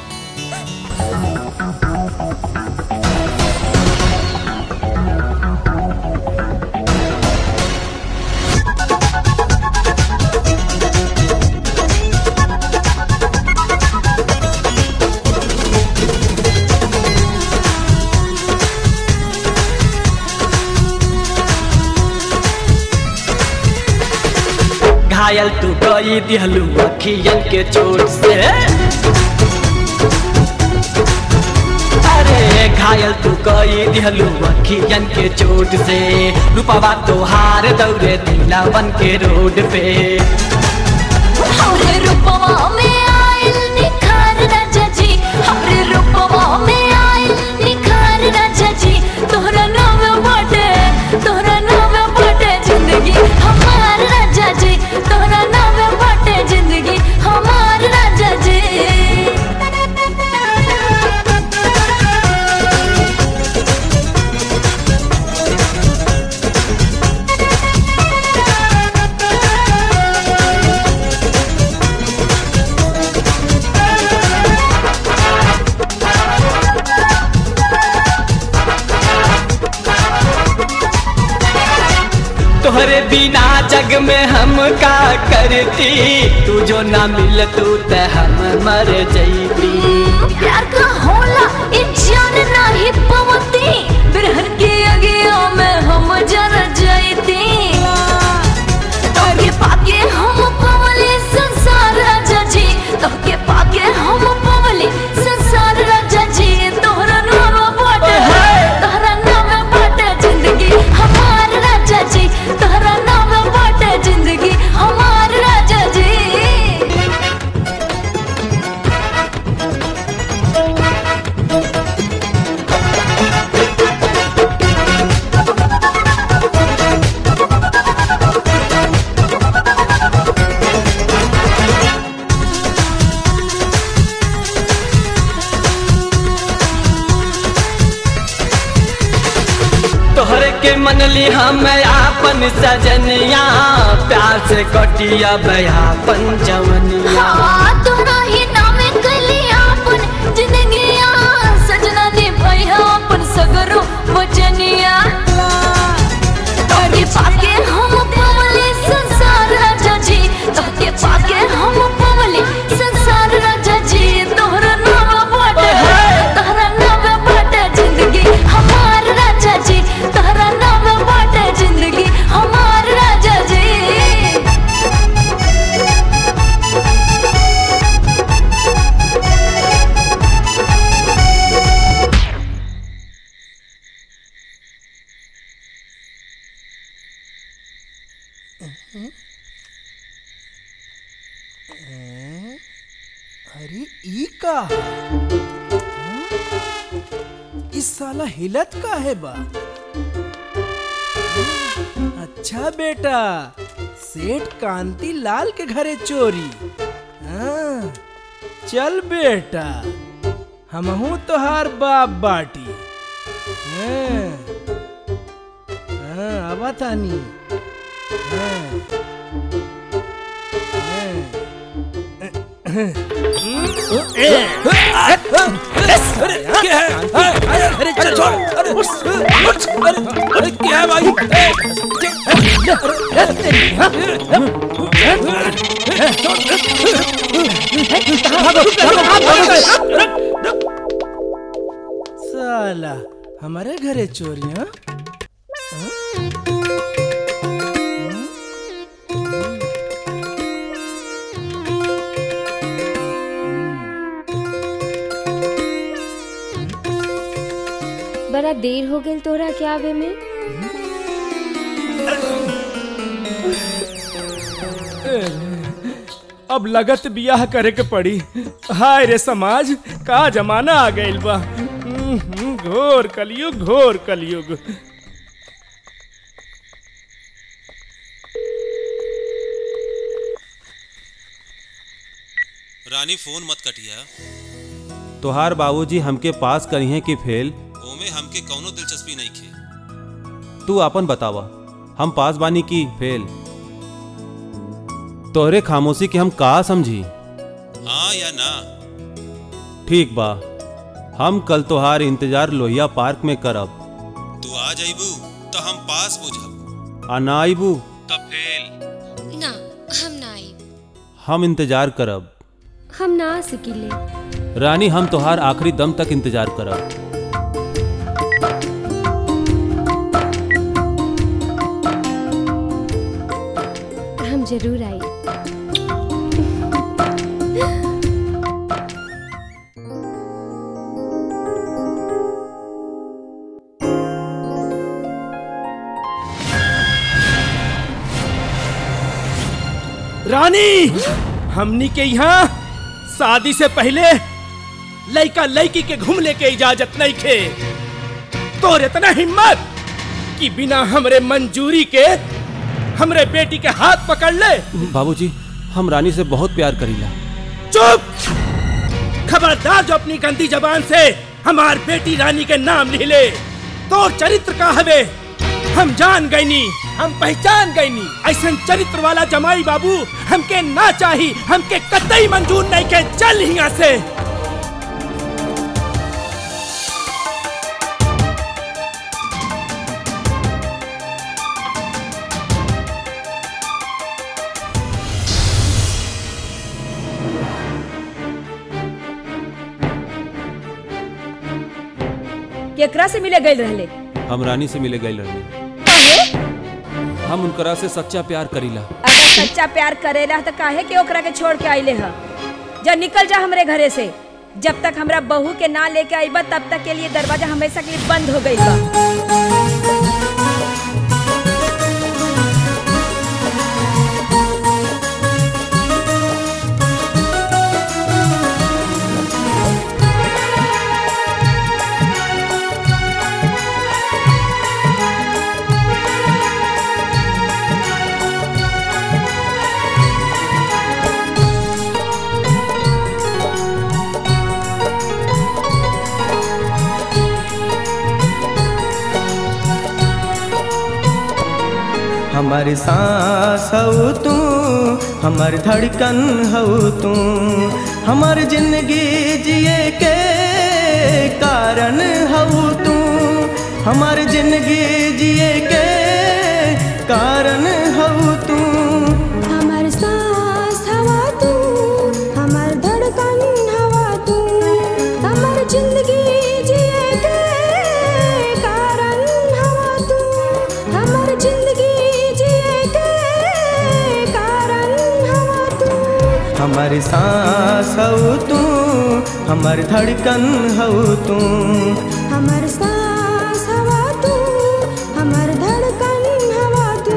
घायल तू गई दिहलू अखियन के चोट से, अरे घायल तू गई दिहलू अखियन के चोट से, रूपवा तोहार दौड़े दिला बन के रोड पे। हमरे रूपवा में आइल निखार राजा जी, हमरे रूपवा में आइल निखार राजा जी, तोहरा नाम बाटे, तोहरा नाम बाटे जिंदगी हमार राजा जी, तोहरा नाम बाटे जिंदगी हमार राजा जी। तोहरे बिना जग में हम का करती, तू जो ना मिल तू ते हम मर जईती। प्यार का होला ए जान नाही पवती, बिरहन के अगिया में हम जर जईती। तोके पाके हम पवले संसार राजा जी, तोके पाके हम पवले संसार राजा जी। तोहरा नाम बाटे तोहरा नाम बाटे जिंदगी हमार राजा जी, तोहरा नाम बाटे जिंदगी हमार राजा जी। तोहरे के मनली हम आपन सजनिया, प्यार से कटिया बयापन जवनिया। हाँ तोहरा ही नाम कलिया अपन जिंदगिया, सजना ने भैया अपन सगरो वचनिया। तोके पाके हम पवले संसार राजा जी, तोके पाके हम पवले संसार राजा जी। तोहरा नाम बाटे तोहरा नाम बाटे जिंदगी हमार राजा जी, तोहरा नाम बाटे जिंदगी हमार राजा जी। अरे ई का इस साला हिलत का है बा। अच्छा बेटा, सेठ कांति लाल के घरे चोरी। हाँ, चल बेटा, हमहू तोहार बाप बाटी। हाँ, हाँ, आवा तानी। हाँ, अरे चल छोड़, अरे क्या है भाई? साला हमारे घरे चोरियां। बड़ा देर हो गई तोरा के आवे में। अब लगत बियाह करे के पड़ी। हाय रे समाज, का जमाना आ गइल बा। घोर कलयुग, घोर कलयुग। रानी फोन मत कटिया। तोहार बाबूजी हमके पास करी हैं कि फेल, ओमे हमके कौनो दिलचस्पी नहीं खे। तू अपन बतावा, हम पास बानी की फेल? तोहरे खामोशी के हम का समझी? हाँ या ना? ठीक बा, हम कल तोहार इंतजार लोहिया पार्क में करब। तू आ जाइबू तो हम पास बुझब, आ ना आइबू तब फेल। ना, हम ना आई। हम इंतजार करब। हम ना आ सकीले। रानी, हम तोहार आखिरी दम तक इंतजार करब। हम जरूर आई। रानी, हमनी के यहाँ शादी से पहले लड़का लड़की के घूमने के इजाजत नहीं खे। तो इतना हिम्मत कि बिना हमरे मंजूरी के हमरे बेटी के हाथ पकड़ ले। बाबूजी, हम रानी से बहुत प्यार करीला। चुप! खबरदार जो अपनी गंदी जबान से हमार बेटी रानी के नाम लिख ले। तो चरित्र का हवे हम जान गईनी, हम पहचान गईनी। ऐसा चरित्र वाला जमाई बाबू हमके ना चाही, हमके कतई मंजूर नहीं के। चल यहाँ से। केकरा से मिले गए रहले? हम रानी से मिले गए रहले। काहे? हम उनकरा से सच्चा प्यार करीला। अगर सच्चा प्यार करेला तो काहे के ओकरा के छोड़ के आइले ह? जा निकल जा हमरे घरे से। जब तक हमरा बहू के ना लेके आईबा तब तक के लिए दरवाजा हमेशा के लिए बंद हो गई बा। हमारी सांस हो तू, हमारी धड़कन हो तू, हमारी जिंदगी जिए के कारण हो तू, हमारी जिंदगी जिए के कारण हो तू। हमारी सांस हवा तू, हमारी धड़कन हवा तू, हमारी जिंदगी जिए के कारण हवा तू, हमारी जिंदगी हमारी सांस हो तू, हमारी धड़कन हो तू, हमारी सांस हवा तू, हमारी धड़कन हवा तू।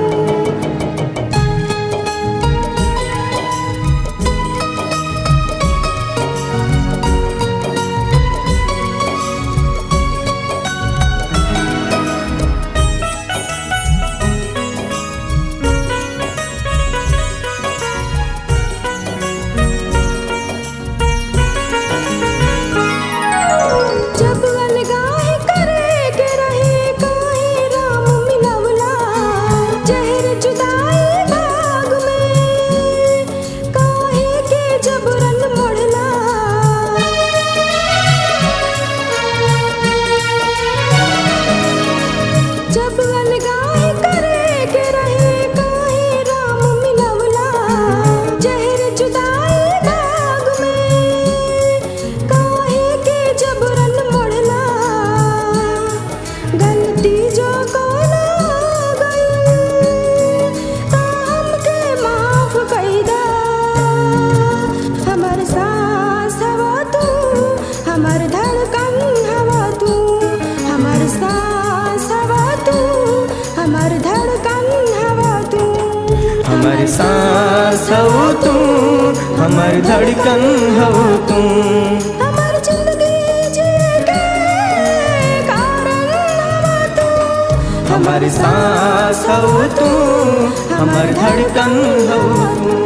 हमारी सांस हो तू, हमारी धड़कन हो तू, हमारी जिंदगी जिए के कारण हवा तू। हमारी सांस हो तू, हमारी धड़कन हो तू।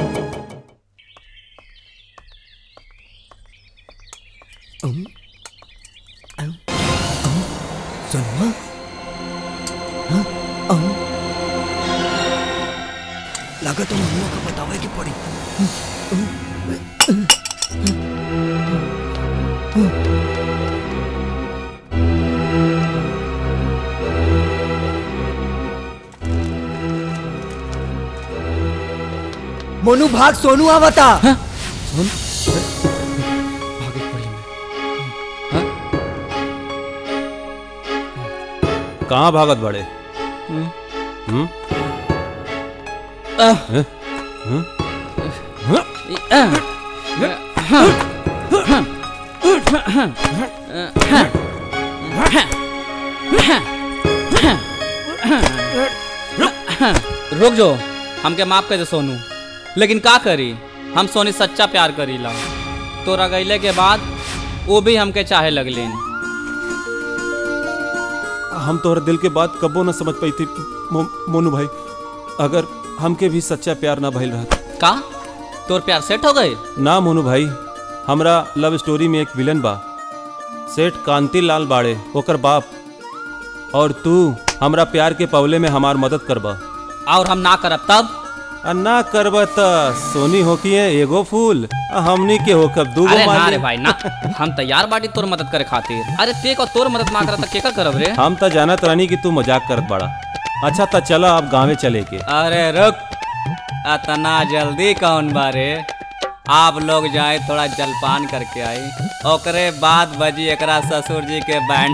सोनुआ, लगा तो मम्मी का बतावे की पड़ी। मोनू भाग, सोनू आवता। सोन? भागे पड़ी मैं। कहाँ भागत बड़े? हम्म? रुक जो, हमके माफ कर दे सोनू, लेकिन का करी, हम सोनी सच्चा प्यार करीला। तोरा गईले के बाद वो भी हमके चाहे लगलेन। हम तोहरा दिल के बात कबो न समझ पाई थी मो, मोनू भाई। अगर हमके भी सच्चा प्यार ना भइल रहत। का तोर प्यार सेट हो गए? ना मोनू भाई, हमरा लव स्टोरी में एक विलन बा, सेठ कांति लाल बाड़े, ओकर बाप, और तू हमरा प्यार के पवले में हमार मदद करबा। और हम ना करब तब? ना करबा त सोनी हो की एगो फूल, हमनी के हो कब दूगो अरे मार ना ले। रे भाई ना, हम तैयार बाटी तोर मदद करे खातिर। अरे ते को तोर मदद ना करत त केकर करब रे? हम त जानत रानी कि तू मजाक करत बड़ा। अच्छा त चला अब गाँवे चले के। अरे रुक, अतना जल्दी कौन बारे? आप लोग जाए थोड़ा जलपान करके आई, ओकरे बाद बजी एकरा ससुर जी के बैंड।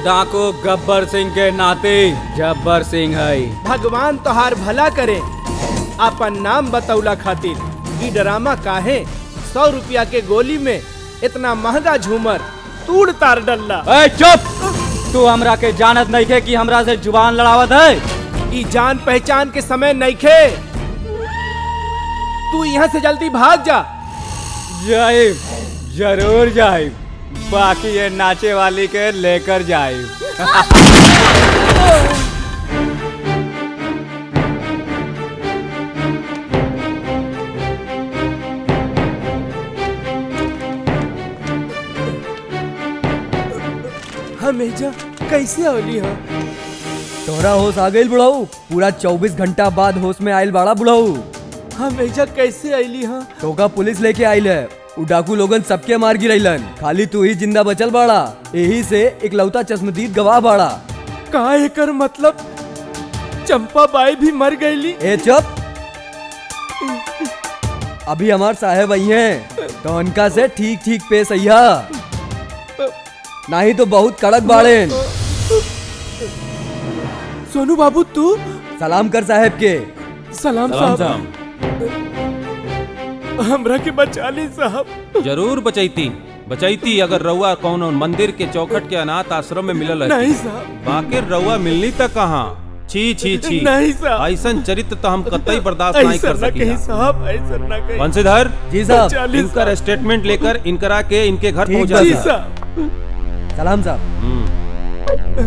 डाकू गब्बर सिंह के नाते जब्बर सिंह है। भगवान तोहार भला करे। अपन नाम बतौला खातिर ई ड्रामा काहे? सौ रुपया के गोली में इतना महंगा झूमर तूड़ तार डल्ला। ए चुप! तू हमरा के जानत नहीं खे कि हमरा से जुबान लड़ावत है। ई जान पहचान के समय नहीं खे। तू यहाँ से जल्दी भाग जा। जाए जरूर जाए, बाकी ये नाचे वाली के लेकर जाए। हमेजा कैसे होली हो? तोरा होश आ गई बुढ़ाऊ? पूरा चौबीस घंटा बाद होश में आयल बाड़ा बुढ़ाऊ। हमेजा कैसे आईली हा? तोका पुलिस लेके आयल है। उ डाकू लोगन सबके मार गिरैलन, खाली तू ही जिंदा बचल बाड़ा। यही से इकलौता चश्मदीद गवाह बाड़ा। का एकर मतलब चंपा बाई भी मर गईली? ए चुप! अभी हमार साहेब आई हैं, तो उनका से ठीक ठीक पेश अइहा, नहीं तो बहुत कड़क बाड़े। सोनू बाबू तू सलाम कर साहेब के। सलाम साहब। हमरा के बचा ली साहब। जरूर बचैती बचैती अगर रउआ कौन मंदिर के चौखट के अनाथ आश्रम में मिलल रहती। नहीं साहब। बाकी रउआ मिलनी तक कहाँ? छी छी छी। नहीं साहब। ऐसन चरित्र तो हम कतई बर्दाश्त नहीं कर सकी साहब। ऐसा ना कहीं। वंशीधर जी साहब। इनका स्टेटमेंट लेकर इनकरा के इनके घर पहुंचा। जी साहब। सलाम साहब।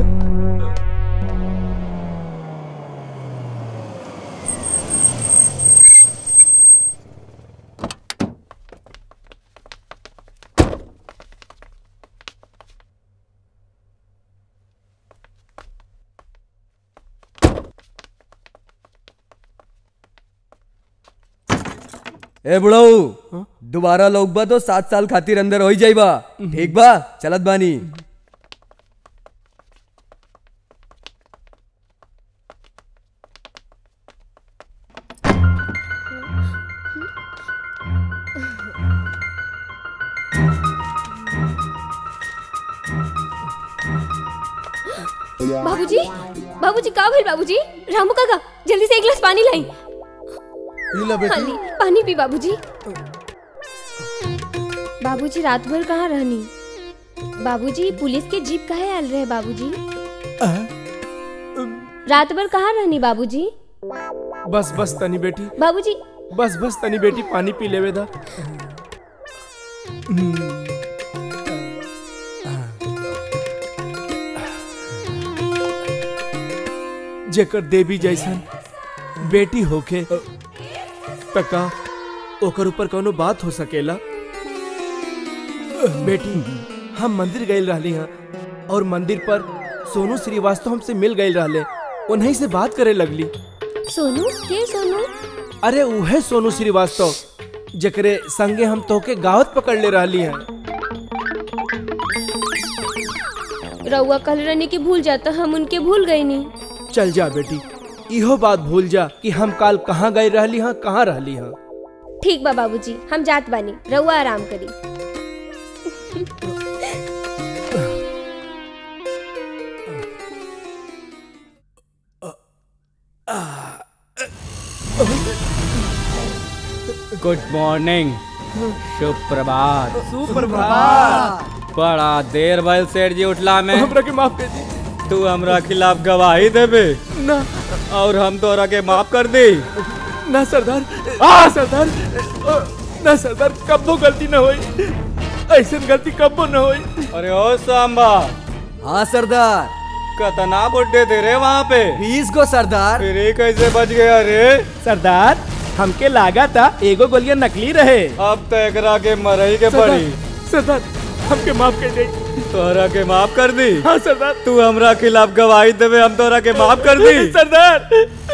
ए बुढ़ऊ, दोबारा लोग बा तो सात साल खातिर अंदर हो जाइबा। ठीक बा? चलत बानी। बाबूजी, बाबूजी का भइल बाबूजी? रामू काका जल्दी से एक गिलास पानी लाई। हाँ ली, पानी पी बाबूजी। बाबूजी रात भर कहाँ रहनी? बाबूजी पुलिस के जीप काहे आल रहे बाबूजी? रात भर कहाँ रहनी बाबूजी? बस बस तनी बेटी। बाबूजी बस बस तनी बेटी पानी पी लेवे दा। जेकर देवी जैसन बेटी होके तका ओकर ऊपर कोनो बात हो सकेला? बेटी हम मंदिर गए रहली हैं और मंदिर पर सोनू श्रीवास्तव हमसे मिल गए रहले। उन्हीं से बात करे लगली। सोनू? के सोनू? अरे उहे सोनू श्रीवास्तव जकरे संगे हम तोके गावत पकड़ ले रहली हैं। रउआ कल रहने की भूल जाता, हम उनके भूल गए नहीं। चल जा बेटी, इहो बात भूल जा कि हम काल कहाँ गए रहली हाँ, कहाँ रहली हाँ। ठीक बा बाबूजी, हम जात बानी, रउआ आराम करी। गुड मॉर्निंग, शुभ प्रभात। सुप्रभात। बड़ा देर भइल सेठ जी उठला में। हमरा के माफ कर दी। तू हमरा खिलाफ गवाही देबे ना, और हम तोरा के माफ कर दी ना सरदार। आ सरदार, ना सरदार, कब्बो गलती न होई, ऐसे गलती कब्बो न होई। अरे ओ सांबा। हाँ सरदार। कतना बुड्ढे थे रे वहाँ पे? बीस को सरदार। फिर ये कैसे बच गया रे? सरदार हमके लागा था एगो गोलियां नकली रहे। अब तो एकरा के मरई के पड़ी। सरदार हमके माफ कर दे। तोरा के माफ कर दी? हाँ सरदार। तू हमरा खिलाफ गवाही देवे, हम तोरा के माफ कर दी? सरदार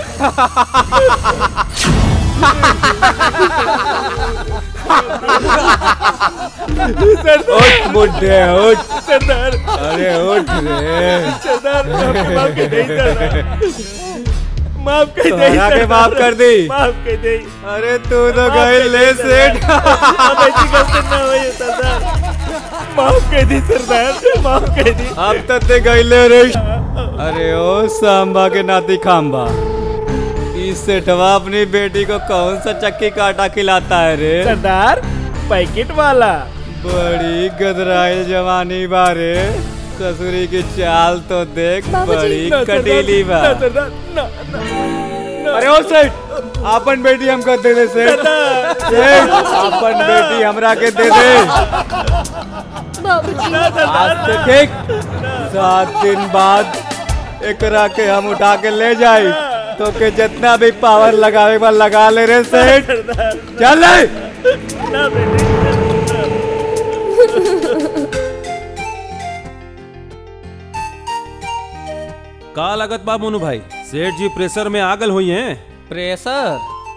उठ बुड्ढे उठ। सरदार अरे उठ रे। सरदार माफ कर दे। माफ कर दे। तोरा के माफ कर दी? माफ कर दे। अरे तू तो गए ले सेठ। अब ऐसी गलती ना हुई सरदार। माफ कर दी सरदार, माफ कर दी। अब तक ते गईले रे। अरे ओ सांबा के नाती खांबा, इस सेठवा अपनी बेटी को कौन सा चक्की काटा खिलाता है रे? सरदार पैकेट वाला। बड़ी गदराइल जवानी बारे, ससुरी की चाल तो देख, बड़ी कटीली बा। अरे ओ सेठ, अपन बेटी हमको दे दे सेठ। सेठ, अपन बेटी हमरा के दे दे। आज से ठीक सात दिन बाद एकरा के हम उठा के ले जाई, तो के जितना भी पावर लगावे बा लगा ले रे सेठ। चल का लागत बा मोनू भाई, सेठ जी प्रेशर में आगल हुई हैं। प्रेशर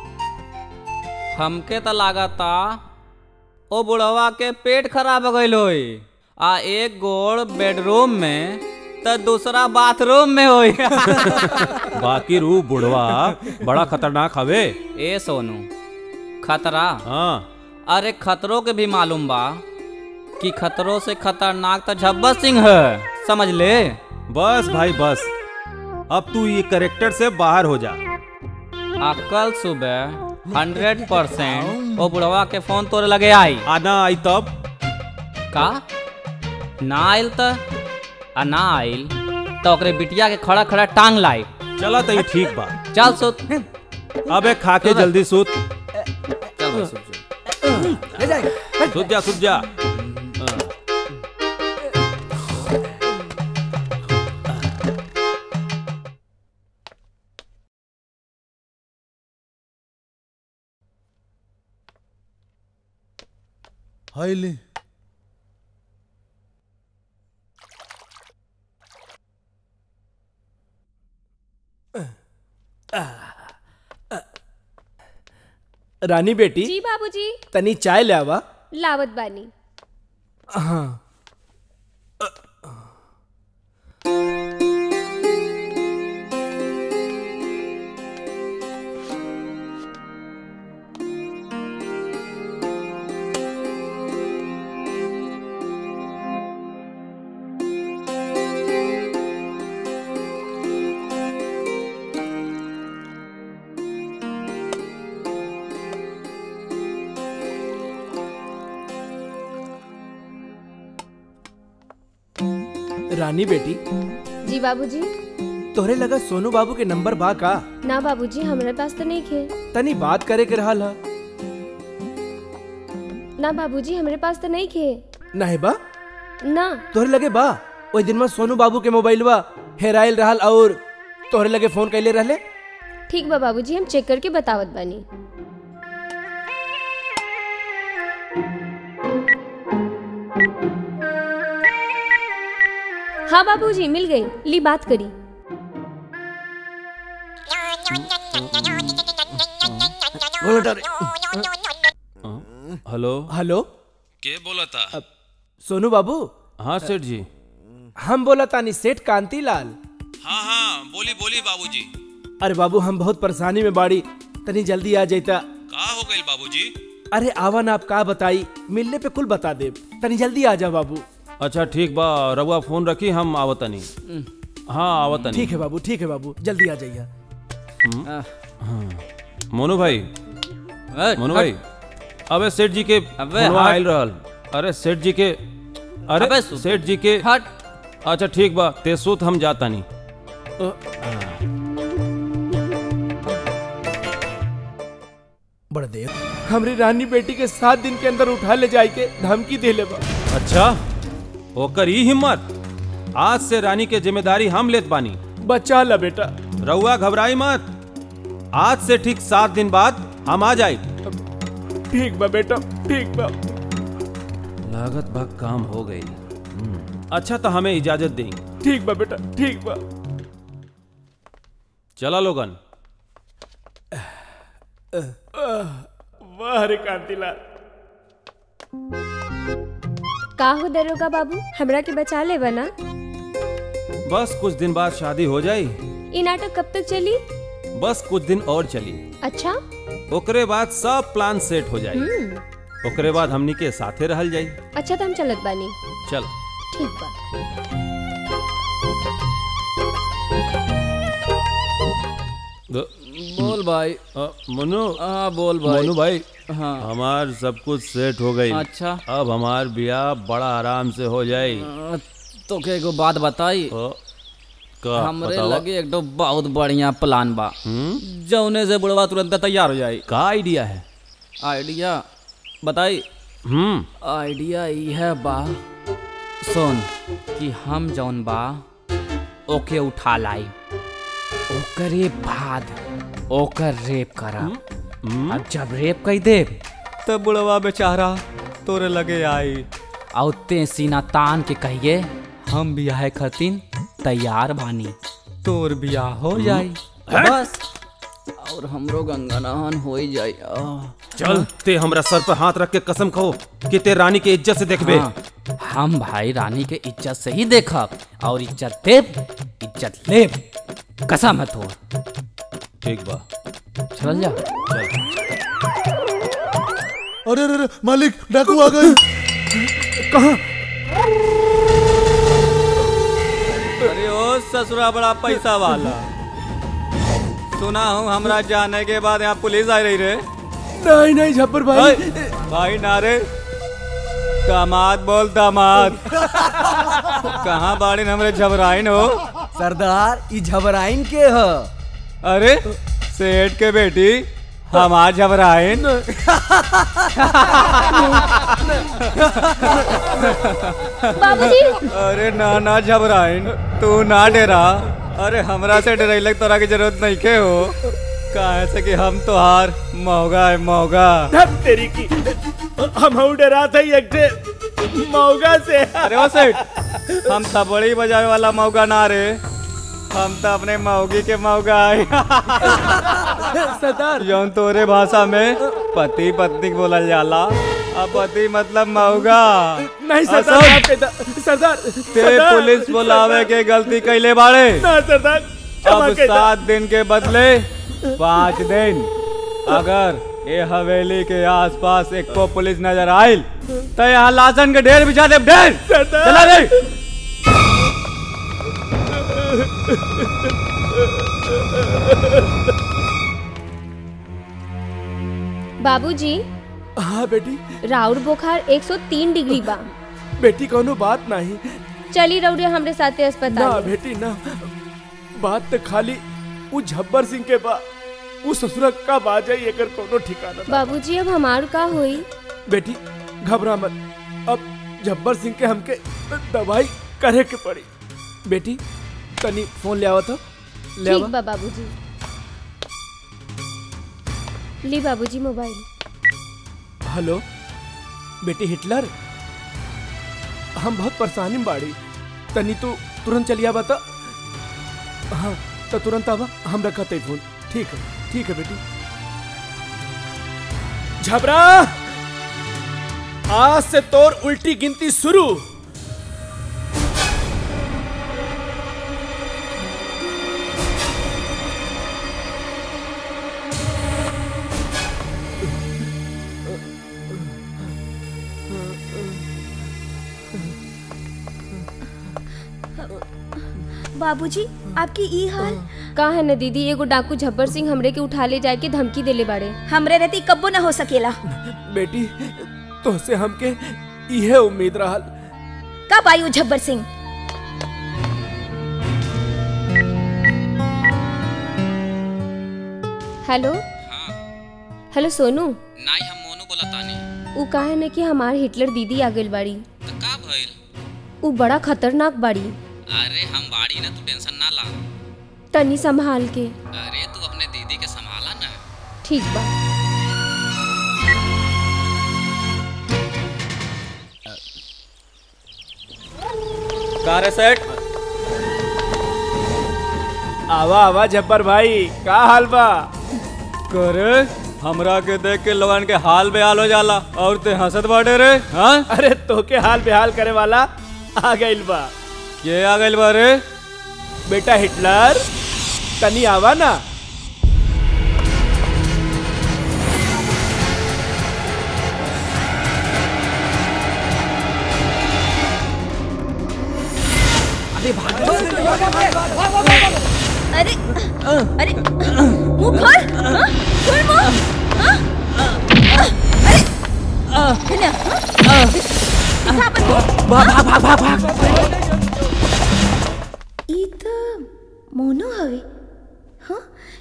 हमके तो लागता ओ बुढ़वा के पेट खराब हो गई होई, आ एक गोड़ बेडरूम में तो दूसरा बाथरूम में होई। बाकी रू बुढ़वा बड़ा खतरनाक हवे। ए सोनू, खतरा? हाँ। अरे खतरों के भी मालूम बा कि खतरों से खतरनाक तो झब्बा सिंह है, समझ ले। बस भाई बस, अब तू ये कैरेक्टर से बाहर हो जा। कल सुबह हंड्रेड परसेंट वो बुढ़वा के फोन तोरे लगे आई। आना आई तब का ना आइल तो आ ना आइल तो ओकरे बिटिया के खड़ा खड़ा टांग लाई। चला तई ठीक बा, चल सुत। अबे खा के जल्दी सुत। चल सुत सुत जा सुत जा। हाय ले रानी बेटी। जी बाबूजी। तनी चाय ले आवा। लावत बानी। हाँ। रानी बेटी। जी बाबूजी। तोहरे लगा सोनू बाबू के नंबर बा का? ना बाबूजी, हमारे पास तो नहीं खे। तनी बात करे के रहल हा। ना बाबूजी, हमारे पास तो नहीं खे। नहीं बा? ना। तोहरे लगे बा? ओई दिन में सोनू बाबू के मोबाइल बा हेराइल रहल और तोहरे लगे फोन कैले रहले। ठीक बा बाबूजी, हम चेक करके बतावत बानी। हाँ बाबूजी, मिल गई। ली बात करी। हेलो हेलो, के बोला था? सोनू बाबू। हाँ सेठ जी। हम बोला तानी सेठ कांतीलाल। हाँ हाँ बोली बोली बाबूजी। अरे बाबू, हम बहुत परेशानी में बाड़ी, तनी जल्दी आ जाता। का हो गई बाबूजी? अरे आवा ना, आप का बताई, मिलने पे कुल बता दे, तनी जल्दी आ जा बाबू। अच्छा ठीक बा, रघुआ फोन रखी, हम आवतनी। हाँ आवतनी। ठीक है बाबू, ठीक है बाबू, जल्दी आ जाइए। मोनू भाई, मोनू भाई, अबे सेठ जी के फोनवा आइल रहल। अरे सेठ जी के, अरे सेठ जी के हट। अच्छा ठीक बा, ते सुत, हम जाता नहीं। बड़ा देर हमरी रानी बेटी के सात दिन के अंदर उठा ले जाए के धमकी दे ले बा। अच्छा होकर ही हिम्मत, आज से रानी के जिम्मेदारी हम लेत बानी। बचा ला बेटा। रहुआ घबराई मत, आज से ठीक सात दिन बाद हम आ जाए। ठीक बा बेटा, ठीक बा। लागत बा काम हो गई। अच्छा तो हमें इजाजत दें। ठीक बा बेटा, ठीक बा। चला लोगन। वाह रे कांतीलाल। का हो दरोगा बाबू, हमरा के बचा ले बना। बस कुछ दिन बाद शादी हो जाई। ये नाटक कब तक चली? बस कुछ दिन और चली। अच्छा। ओकरे बाद सब प्लान सेट हो जाए। ओकरे बाद हमनी के साथे रहल जाई। अच्छा तो हम चलत बानी। चल ठीक बा। बोल भाई। मनु। हाँ बोल भाई। मनु भाई। हाँ हमार सब कुछ सेट हो गई। अच्छा अब हमार ब्याह बड़ा आराम से हो जाई। तो के एगो बात बताई। हमरे लगे एक बहुत बढ़िया प्लान बा जौने से बुढ़वा तुरंत तैयार हो जाए। का आइडिया है? आइडिया बताई। हम्म आइडिया यह बा सुन कि हम जौन बा ओके उठा लाई, ओकरे बाद ओकर रेप करा। अब जब रेप कई दे तब बुढ़वा बेचारा तोरे लगे आई और ते सीना तान के कहिए हम ब्याह खातिर तैयार बानी, तोर ब्याह हो जाई बस और हमरो गंगा नहन हो ही जाई। चल ते हमरा सर पर हाथ रख के कसम खो कि ते रानी के इज्जत से देखबे। हाँ, हम भाई रानी के इज्जत से ही देखब और इज्जत देब इज्जत लेब कसम है तो। ठीक बा चल जा। चल। अरे अरे मालिक डाकू आ गए। कहाँ? अरे ओ ससुरा बड़ा पैसा वाला, सुना हूँ हमरा जाने के बाद यहाँ पुलिस आई रही रे। नहीं नहीं झप्पर भाई। भाई नारे दामाद बोल दामाद। कहाँ बाड़ी हमरे झबराइन हो? सरदार ई झबराइन के ह? अरे सेठ के बेटी हमार झबराइन। बाबूजी। अरे ना ना झबराइन तू ना डरा। अरे हमरा से डरैले तोरा की जरूरत नहीं के हो, काहे से कि हम तो हार मौगा है मौगा। तेरी की हम डरा था एक मौगा से। अरे वो सेठ हम थबड़ी बजावे वाला मौगा ना रे, हम तो अपने मौगी के मौगा है। सरदार जौन तोरे भाषा में पति पत्नी बोला जाला, अब पति मतलब मौगा। नहीं सरदार सरदार ते पुलिस बुलावे के गलती कैले बाड़े। ना सरदार अब सात दिन के बदले पाँच दिन अगर ये हवेली के आसपास एक को पुलिस नजर आयल तो यहाँ लाशन के ढेर बिछा दे। ढेर चला दे। बाबूजी। हाँ बेटी। राउर बुखार एक सौ तीन डिग्री बा। बेटी कोनो बात नहीं। चली रउरे हमरे साथे अस्पताल। ना बेटी ना, बात तो खाली वो झब्बर सिंह के बा, वो ससुरा का बाजाई एकर कोनो ठिकाना। बाबूजी अब हमार का होई? बेटी घबरा मत, अब झब्बर सिंह के हमके दवाई करे के पड़ी। बेटी तनी फोन ले आवा था। ठीक बा बाबूजी। ली बाबूजी मोबाइल। हेलो बेटी हिटलर, हम बहुत परेशानी में बाड़ी, तनी तू तुरंत चलिया बता। हाँ तो तुरंत आवा, हम रखा ते फोन। ठीक है ठीक है बेटी। झबरा आज से तोर उल्टी गिनती शुरू। बाबूजी आपकी ई हाल का है न दीदी? एगो डाकू झब्बर सिंह हमरे के उठा ले जाए के धमकी देले बाड़े। हमरे रहती कब्बो न हो सकेला। बेटी तो से हमके इहे उम्मीद रहल। कब आई झब्बर सिंह? Hello hello Sonu. नहीं हम मोनू बोला तानी। उ काहे न कि हमार हिटलर दीदी आ गइल बाड़ी। तो का भइल? उ बड़ा खतरनाक बाड़ी। अरे हम बाड़ी ना, तू टेंशन ना ला। तनी संभाल के। अरे तू अपने दीदी के संभाला ना। ठीक बा। का रे सेठ? आवा आवा झब्बर भाई, का हाल बा? करे हमरा के देख के लोगन के हाल बेहाल हो जाला और ते हंसत बाटे रे। हाँ अरे तो के हाल बेहाल करे वाला आ गइल बा। ये आ गइल बा रे? बेटा हिटलर तनी आवा ना। जल्दी भाग। अरे अरे मुंह खोल, हाँ? खोल मुंह, हाँ? अरे कन्या, हाँ? दिखा अपन मुंह। भाग भाग भाग भाग भाग। ई तो मोनो हवे, हाँ?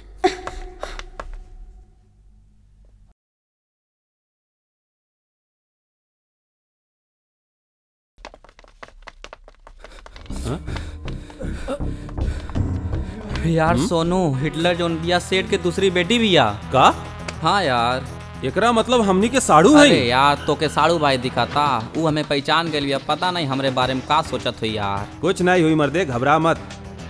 यार सोनू, हिटलर जोन बिया सेठ के दूसरी बेटी बिया का? हाँ यार, एकरा मतलब हमनी के साड़ू है। अरे यार तो के साड़ू भाई दिखाता, वो हमें पहचान के लिए पता नहीं हमरे बारे में का सोचत हुई यार। कुछ नहीं हुई मर्दे, घबरा मत।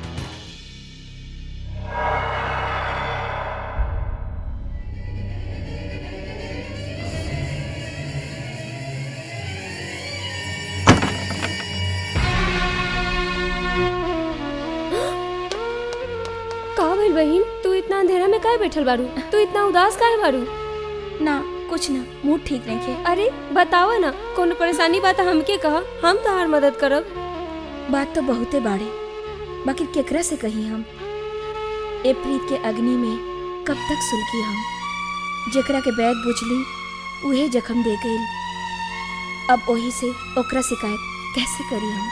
बहन, तू इतना अंधेरा में काहे बैठल बारू? तू इतना उदास काहे बारू? ना कुछ ना, मूड ठीक नहीं है। अरे बतावा ना, कोनो परेशानी बात हमके कहा, हम तोहार मदद करब। बात तो बहुते बाड़े, बाकी केकरा से कही हम? ए प्रीत के अग्नि में कब तक सुलगी हम? जेकरा के बैग बुझली उहे जख्म दे गई। अब वही से ओकरा शिकायत कैसे करी हम?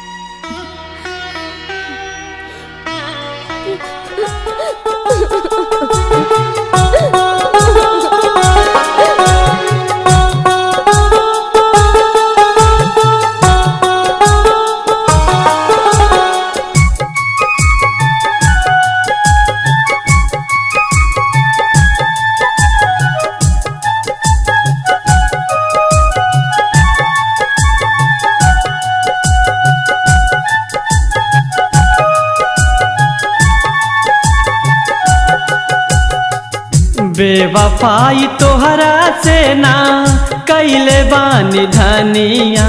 बेवफाई तोहरा से ना कैले बानी धनिया,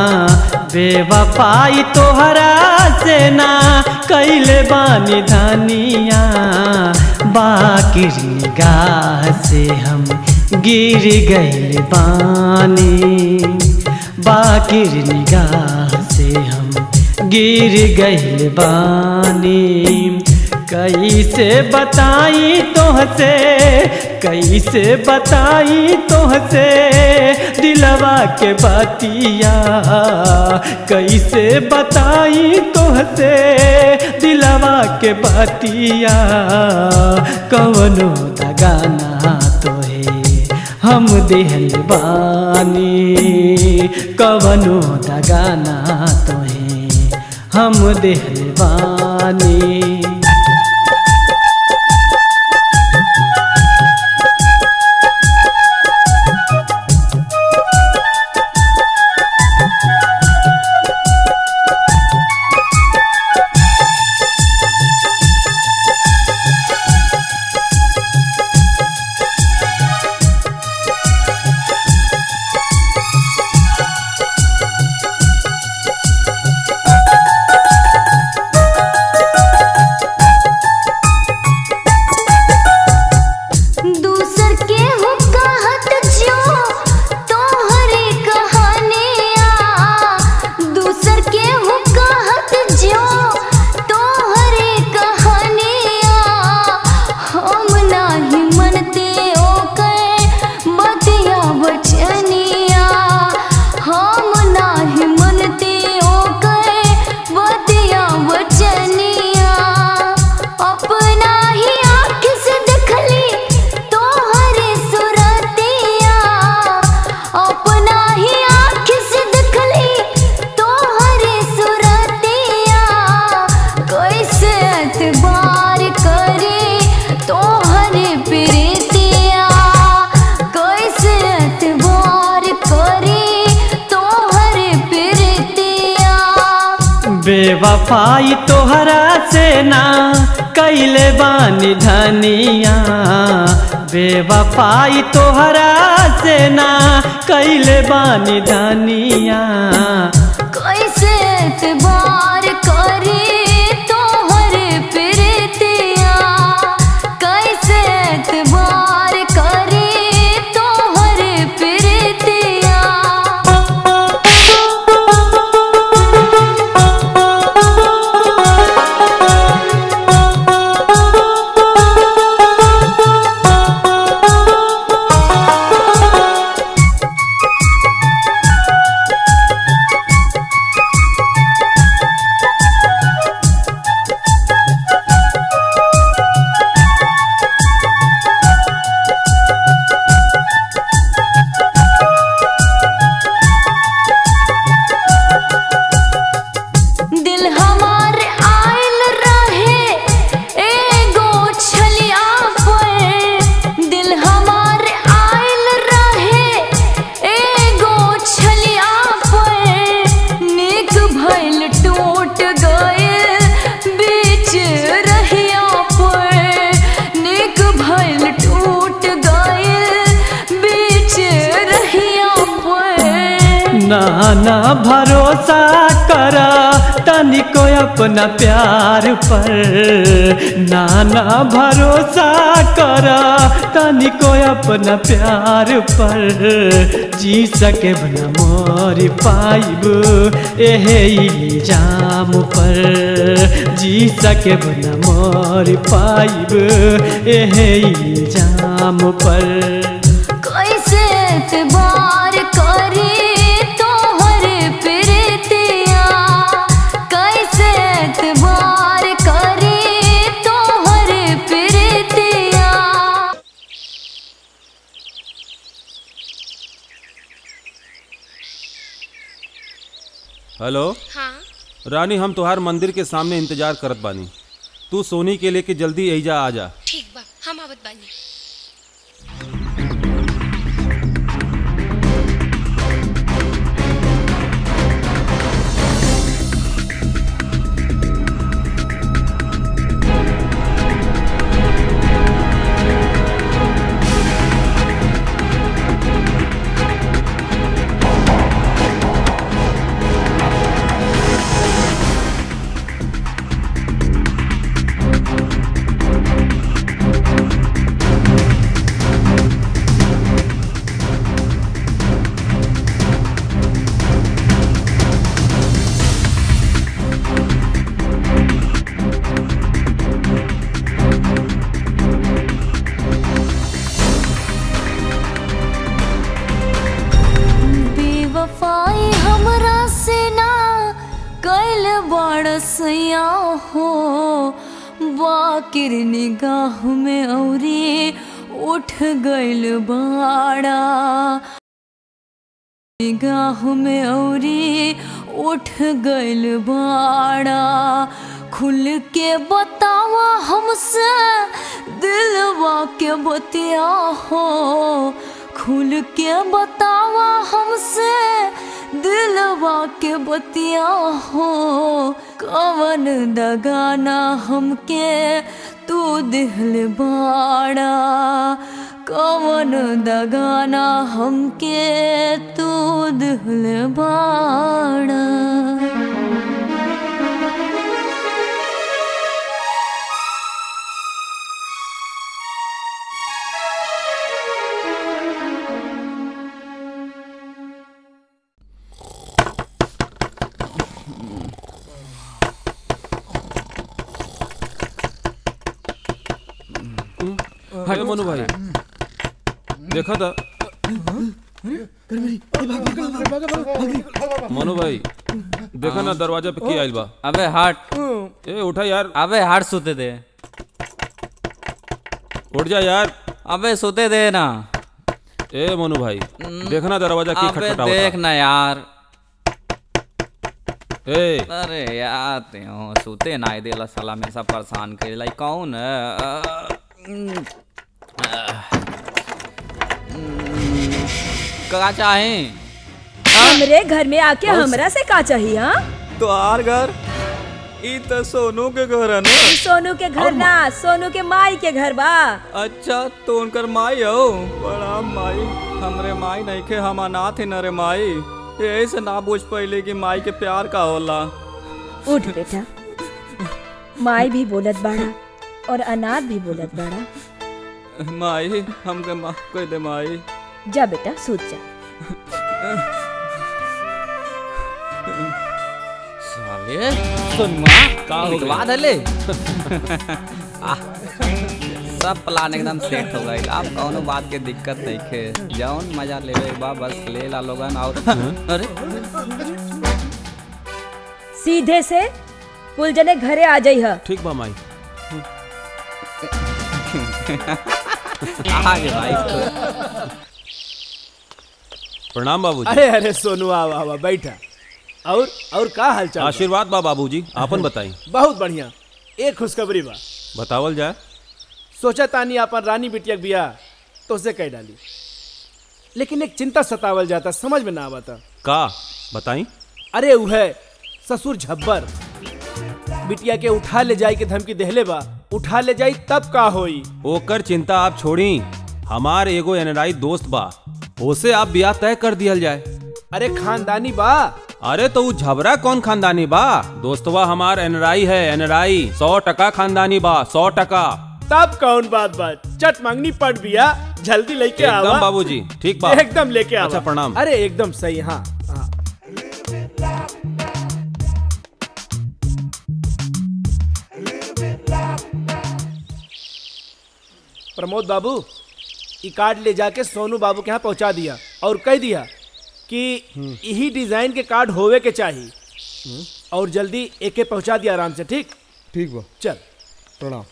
बेवफाई तोहरा से ना कैले बानी धनिया, बाकी निगाह से हम गिर गइल बानी, बाकी निगाह से हम गिर गइल बानी। कैसे बताई तोहसे, कैसे बताई तोहसे दिलवा के बतिया, कैसे बताई तोहसे दिलवा के बतिया, कवनो दगाना तोहे हम दिहल बानी, कवनो दगाना तोहे हम दिहल बानी। बेवफाई तोहरा से ना कैले बानी धनिया, बेवफाई तोहरा से ना कैले बानी धनिया, कैसे एतबार करी तोहर प्रीतिया, कैसे एतबार करी तोहर प्रीतिया। बेवफाई नाना भरोसा करा तनिको अपना प्यार पर, नाना भरोसा करा तनिको अपना प्यार पर। जी सके बना मोरी पाइब एहे इल्जाम पर, जी सके बना मोरी पाइब एहे इल्जाम पर। कैसे एतबार करी तोहर प्रीतिया, कैसे एतबार करी तोहर प्रीतिया। हेलो। हाँ रानी, हम तुहार मंदिर के सामने इंतजार करत बानी। तू सोनी के लेके जल्दी एहिजा आ जा। ठीक बा, हम आवत बानी। बेवफाई हमरा से ना कैल बड़सैया हो, बाकिर निगाह में औरी उठ गइल बाड़ा, निगाह में औरी उठ गइल बाड़ा। खुल के बतावा हमसे दिलवा के बतिया हो, खुल के बतावा हमसे दिलवा के बतिया हो। कवन दगाना हमके तू दिल बाड़ा, कवन दगाना हमके तू दिल बाड़ा। अरे मनु भाई, देखा था मनु भाई, देखा ना दरवाजा पे की आइल बा। अबे हट, ए उठा यार। अबे हट, सोते दे। उठ जा यार। अबे सोते दे ना। ए मनु भाई, देखना दरवाजा की खटखटावत। देख ना यार। ए अरे यार त्यों सोते ना देला साला में सब परेशान करे लाई कौन है? का चाहे? हमरे घर में आके हमरा से का चाहिए? हाँ तो आर घर ई तो सोनू के घर है ना। सोनू के घर ना, सोनू के माई के घर बा। अच्छा तो उनकर माई हो? बड़ा माई हमरे माई नहीं के, हम अनाथ है नरे माई। यही से ना पूछ पहले कि माई के प्यार का होला। उठ बेटा, माई भी बोलत बाड़ा और अनाथ भी बोलत बाड़ा। माई हमके माफ कर दे माई। जा बेटा सूत जा। साले सुनमा का हो धले सब प्लान एकदम सेट हो गई। आप कौनो बात के दिक्कत नहीं खे, जौन मजा लेवे बा बस ले ला लोगन। और अरे सीधे से कुल जने घरे आ जाई है। ठीक बा माई। आगे भाई। प्रणाम बाबूजी। अरे अरे सोनू आवा आवा बैठा। और और का हालचाल? आशीर्वाद बा बाबूजी, आपन बताई। बहुत बढ़िया। एक खुशखबरी बा। बतावल जाए। सोचा तानी अपन रानी बिटिया बिया तो उसे कह डाली, लेकिन एक चिंता सतावल जाता, समझ में ना आवता। का बताई? अरे वह ससुर झब्बर बिटिया के उठा ले जाई के धमकी देहले बा। उठा ले जाई तब का होई? ओकर चिंता आप छोड़ी, हमार एगो एनआरआई दोस्त बा, ओसे आप ब्याह तय कर दिया जाए। अरे खानदानी बा। अरे तो वो झबरा कौन खानदानी बा? दोस्तवा हमार एनराई है, एनराई सौ टका खानदानी बा, सौ टका। तब कौन बात बात चट मांगनी पड़ बिया, जल्दी लेके आवा। एकदम बाबूजी, ठीक बा। एकदम लेके आवा। अच्छा प्रणाम। अरे एकदम सही। हाँ हाँ। प्रमोद बाबू, ई कार्ड ले जाके सोनू बाबू के यहाँ पहुँचा दिया और कह दिया कि यही डिजाइन के कार्ड होवे के चाहिए और जल्दी एक के पहुँचा दिया आराम से। ठीक ठीक बा। चल प्रणाम।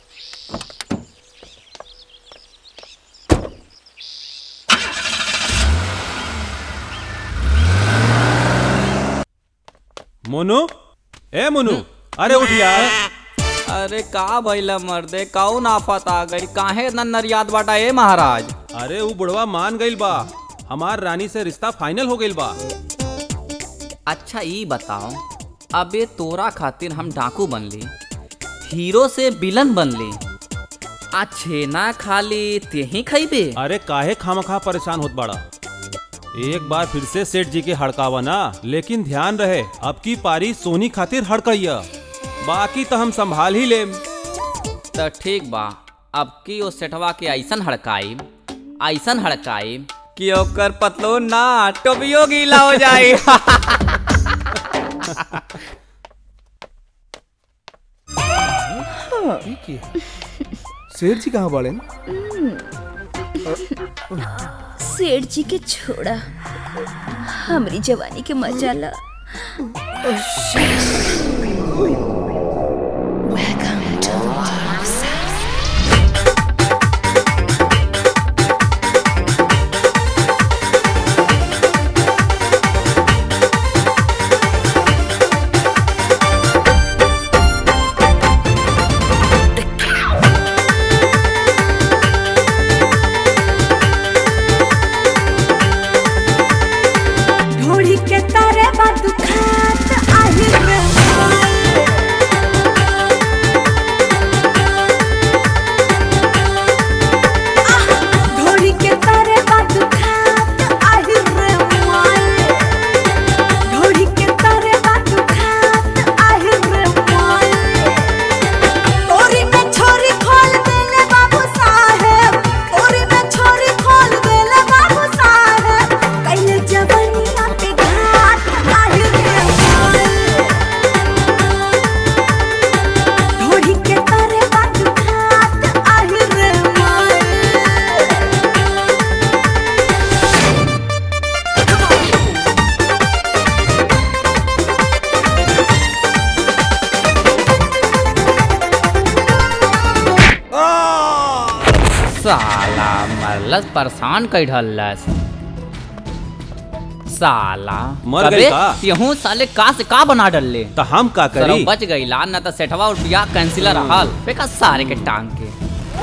मोनू, ए मोनू, अरे उठ यार। अरे का भइला मर्दे, कौन आफत आ गई? काहे इतना नरियाद बाटा ए महाराज? अरे वो बुढ़वा मान गइल बा, हमार रानी से रिश्ता फाइनल हो गइल बा। अच्छा ई बताओ, अबे तोरा खातिर हम डाकू बनली, हीरो से विलन बनली, आ छेना खाली तेही खइबे? अरे काहे खामखा परेशान होत बाड़ा? एक बार फिर से सेठ जी के हड़कावा ना, लेकिन ध्यान रहे अब की पारी सोनी खातिर हड़कइया, बाकी तो हम संभाल ही लेम। तो ठीक बा, अब की ओ सेठवा के ऐसन हड़काई ऐसन हड़काई कि ओकर पतलो ना टोबियो गीला हो जाए। सेठ जी कहाँ बाड़े? सेठ जी के छोड़ा, हमारी जवानी के मजा ला। ढोड़ी के तारे बात खात आही रे ढोड़ी के तारे बात खात आही रे माए ढोड़ी के तारे बात खात आही रे माए ओरी में छोरी खोल देले बाबू साहेब ओरी में छोरी खोल देले बाबू साहेब कइले जवानिया पे घाट आही रे माए ढोड़ी के तारे बात खात आही रे माए साला मरलस परेशान कई ढलस साला। मर गई का? यहूं साले का से का बना डलले? तो हम का करी? सरो बच गई ला, न तो सेठवा और बिया कैंसिलर हाल फेंका सारे के टांग के।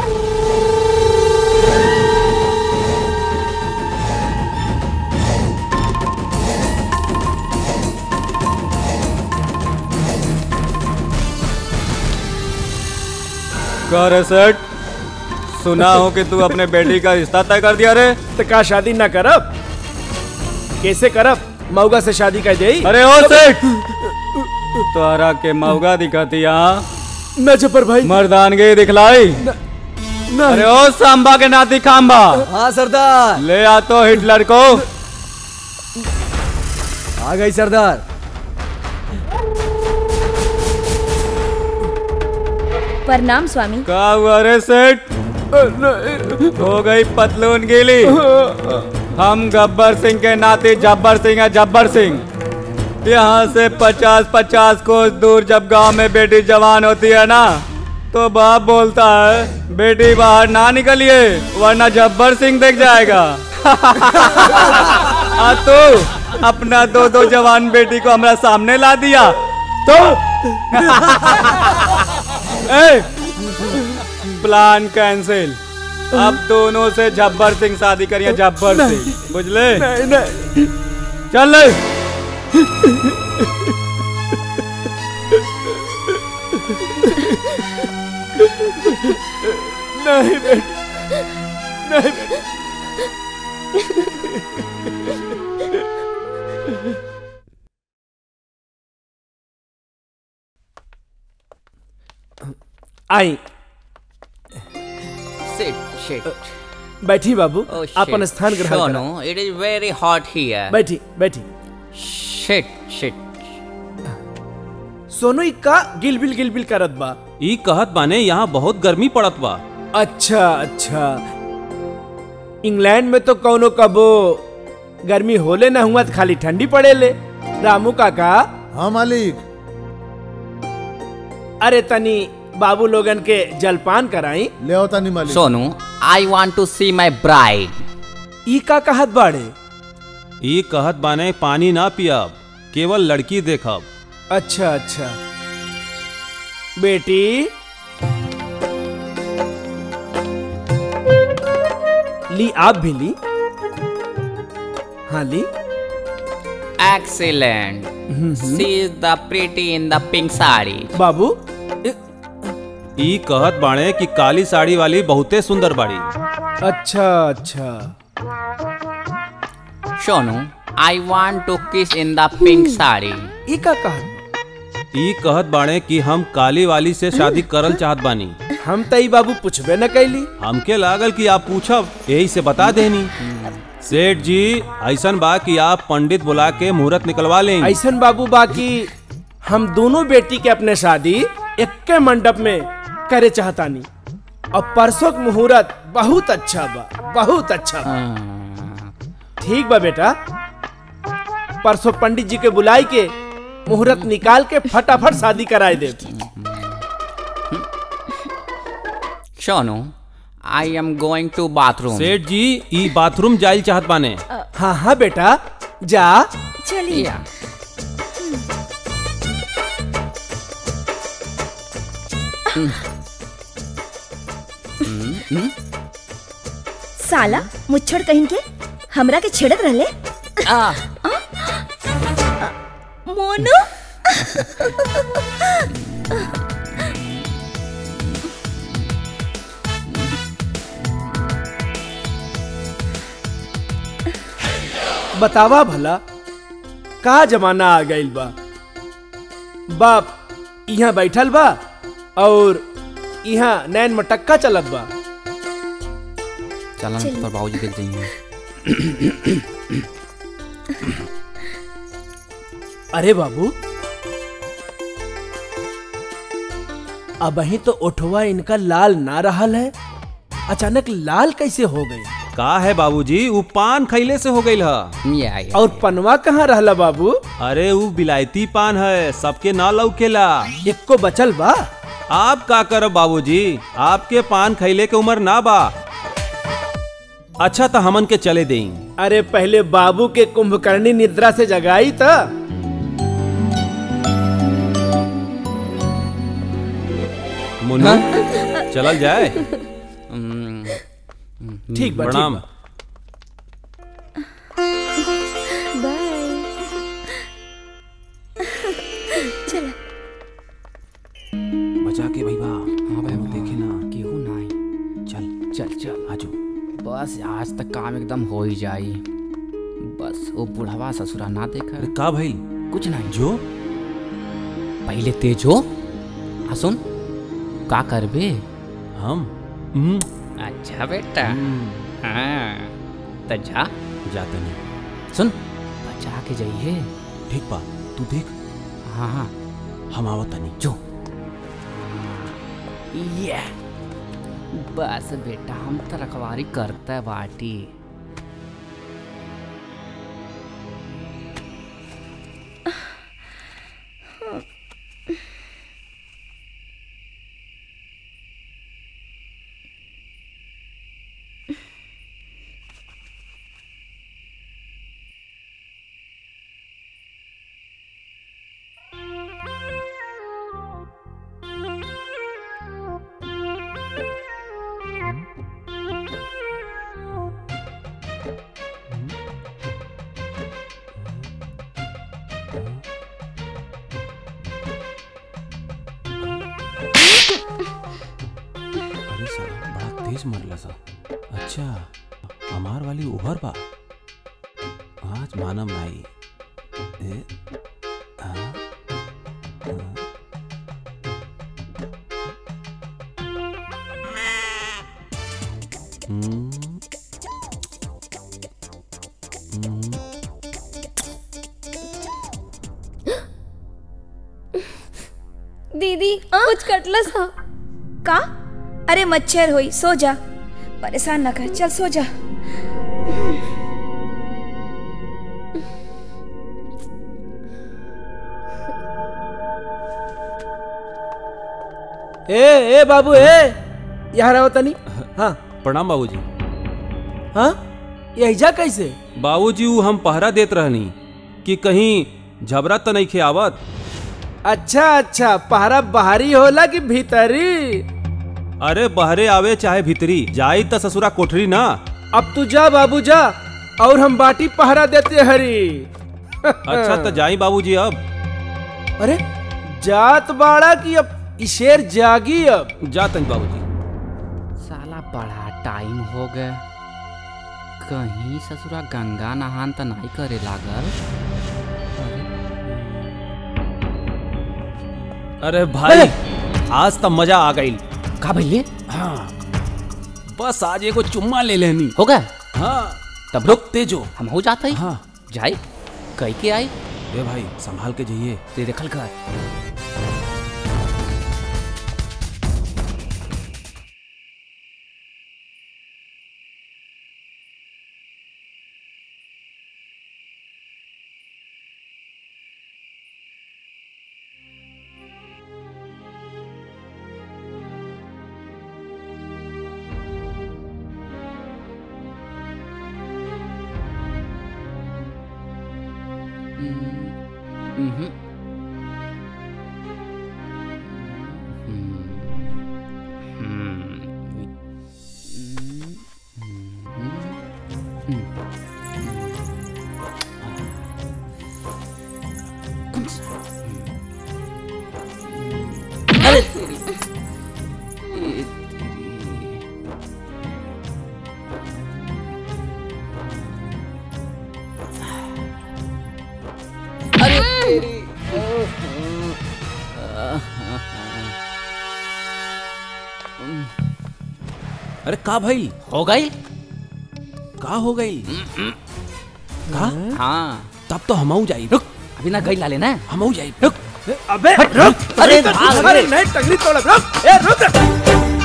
कह रे सेठ, सुना हो कि तू अपने बेटी का रिश्ता तय कर दिया रे? तो का शादी ना करब? कैसे करब? मऊगा से शादी कर दे। अरे ओ सेठ, तोहरा के मऊगा दिखती यहाँ न जबर भाई, मर्दानगी दिखलाई। अरे ओ सांबा के नाती खांबा। हाँ सरदार। ले आ तो हिटलर को। आ गई सरदार। प्रणाम स्वामी। का हुआ रे सेठ? हो गई पतलून गीली। हम गब्बर सिंह के नाते जब्बर सिंह है, जब्बर सिंह। यहाँ से पचास पचास कोस दूर जब गांव में बेटी जवान होती है ना, तो बाप बोलता है बेटी बाहर ना निकलिए वरना जब्बर सिंह देख जाएगा। आ तू अपना दो दो जवान बेटी को हमारा सामने ला दिया तो ए, प्लान कैंसिल। अब दोनों से जब्बर सिंह शादी करिए, जब्बर सिंह, बुझले? नहीं नहीं चल ले। नहीं बेटी, नहीं आई Sit, sit. बैठी बाबू Oh, अपन shit. स्थान ग्रहण Shonu, करा। it is very hot here. बैठी बैठी। Shit, shit. सोनू ई का गिलबिल गिलबिल करत बा। ई कहत बाने यहाँ बहुत गर्मी पड़त बा। अच्छा अच्छा, इंग्लैंड में तो कौनो कबो गर्मी होले ना हुआ, खाली ठंडी पड़े ले। रामू काका। हाँ मालिक। अरे तनी बाबू लोगन के जलपान कराई। ले आओ तनी मालिक। Sonu, I want to see my bride. ई का कहत बाड़े? ई कहत बाने पानी ना पियब, केवल लड़की देखब। अच्छा अच्छा बेटी, ली आप भी ली। हाँ ली। Excellent. She is the pretty in the pink saree. बाबू ई कहत बाणे कि काली साड़ी वाली बहुते सुंदर बाड़ी। अच्छा अच्छा। Sonu, I want to kiss in the pink saree. ई का कहत? ई कहत बाणे कि हम काली वाली से शादी करल चाहत बानी। हम तई बाबू पूछबे न कैली। हमके लागल कि आप पूछब, यही से बता देनी। सेठ जी, ऐसन बा कि आप पंडित बुला के मुहूर्त निकलवा लेंगे। ऐसन बाबू बाकी हम दोनों बेटी के अपने शादी एक के मंडप में करे चाहतानी, और परसों का मुहूर्त बहुत अच्छा बा, बहुत अच्छा बा। ठीक बा बेटा, परसों पंडित जी के बुलाई के मुहूर्त निकाल के फटाफट शादी कराए दे। Sonu, I am going to bathroom. सेठ जी, ई बाथरूम जाइल चाहत बाने। हाँ हाँ बेटा, जा। चलिए। Yeah. साला मुच्छड़ कहीं के हमरा के छेड़त रहले। आ, मोनू। बतावा भला का जमाना आ गइल बा। बाप यहाँ बैठल बा और यहाँ नैन मटक्का चलत बा। चलन पर बाबूजी देख जाइए। अरे बाबू, अब ही तो उठवा इनका लाल ना रहल है, अचानक लाल कैसे हो गई? का है बाबूजी, वो पान खैले से हो गई है। और पनवा कहाँ रहला बाबू? अरे वो बिलायती पान है, सबके ना लौकेला। एक को बचल बा। आप का करब बाबूजी, आपके पान खैले के उम्र ना बा। अच्छा तो हमन के चले दें। अरे पहले बाबू के कुंभकर्णी निद्रा से जगाई था। मुन्ना, चलल जाए। ठीक बा, प्रणाम। बाय। चला। बचा के भैया। हाँ भाई, देखे ना केहू नहीं। चल चल चल आजू। बस आज तक काम एकदम हो ही जाई। बस वो बुढ़वा ससुरा ना देखा। का भाई? कुछ नहीं। जो पहले तेजो आ सुन, का करबे? हम अच्छा बेटा। हाँ तो जा। जाता नहीं। सुन, बचा के जाइए। ठीक बा, तू देख। हाँ हाँ, हम आवता नहीं। जो ये बस बेटा, हम तो रखवारी करते बाटी। तेज मरला सा। अच्छा, हमार वाली उभर बा। आज मानम नाई। ए, आ, आ, दीदी कुछ कटलस हा का? अरे मच्छर होई, सो जा, परेशान न कर, चल सो जा। ए ए बाबू ए यहाँ रहो तनी। हाँ प्रणाम बाबूजी। हाँ यही कैसे? बाबूजी वो हम पहरा देत रहनी कि कहीं झबरा तो नहीं खे आवत। अच्छा अच्छा, पहरा बाहरी होला कि भीतरी? अरे बहरे आवे चाहे भीतरी, जाई तो ससुरा कोठरी ना। अब तू जा बाबू जा, और हम बाटी पहरा देते हरी। अच्छा तो जाई बाबूजी अब। अरे जात बाड़ा की अब शेर जागी अब। जातन बाबूजी। साला बड़ा टाइम हो गया, कहीं ससुरा गंगा नहान तो नहीं करे लागल। अरे भाई आज तो मजा आ गई। का भैले? हाँ बस आज एगो चुम्मा ले लेनी। हो गया? हाँ तब रुक तेजो, हम हो जाते ही। हाँ जाए कह के आई। ए भाई संभाल के जाइए। ते देखल कर। Mm-hmm. अरे अरे का भाई हो गई? का हो गई? का? हाँ तब तो हम जाई। रुक, अभी ना गई ला लेना। हम जाई। रुक। अबे रुक। अरे अरे नहीं टंगरी तोड़। रुक ए रुक।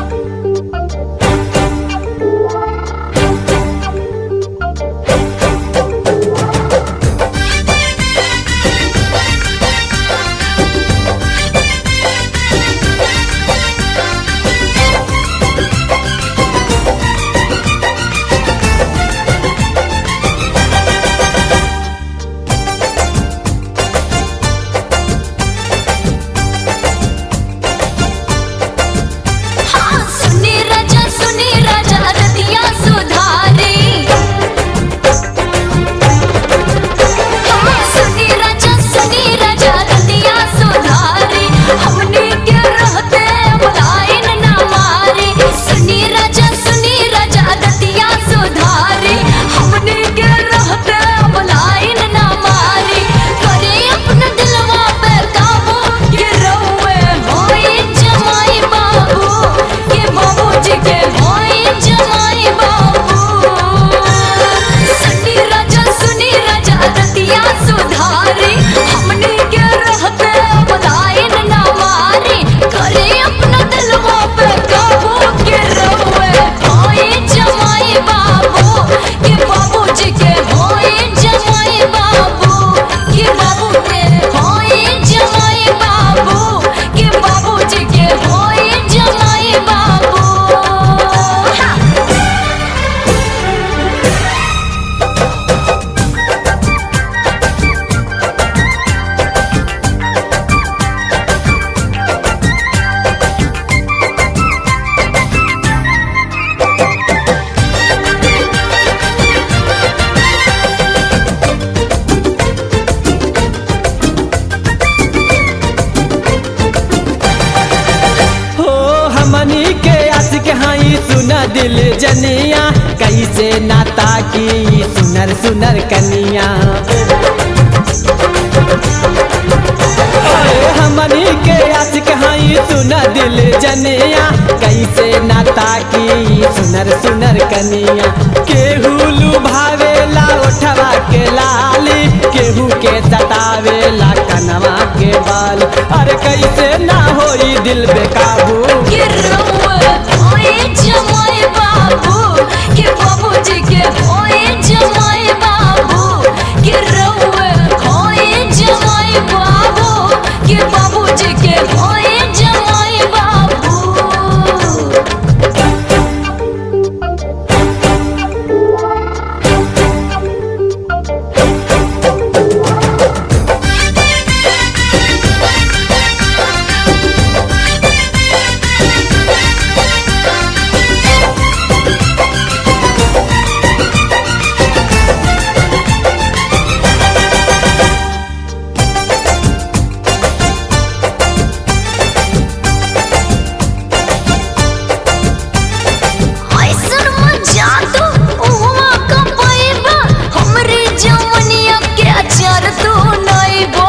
दिल जनिया कैसे नाता की सुनर सुनर कनिया हमनी के आशिक हाई सुना दिल जनिया कैसे नाता की सुनर सुनर सुनर कनिया केहू लुभावेला ओठवा के लाली केहू के सतावेला कनवा के बाल अरे कैसे ना होई दिल बेकाबू के रउआ ओए जमाई बाबू के बाबूजी के ओए जमाई बाबू के रउआ ओए जमाई बाबू के बाबूजी के ओए जमाई बाबू ऐसन मजा तो उहवा कपैबा हमरे जवनिया के अचार तो नइबा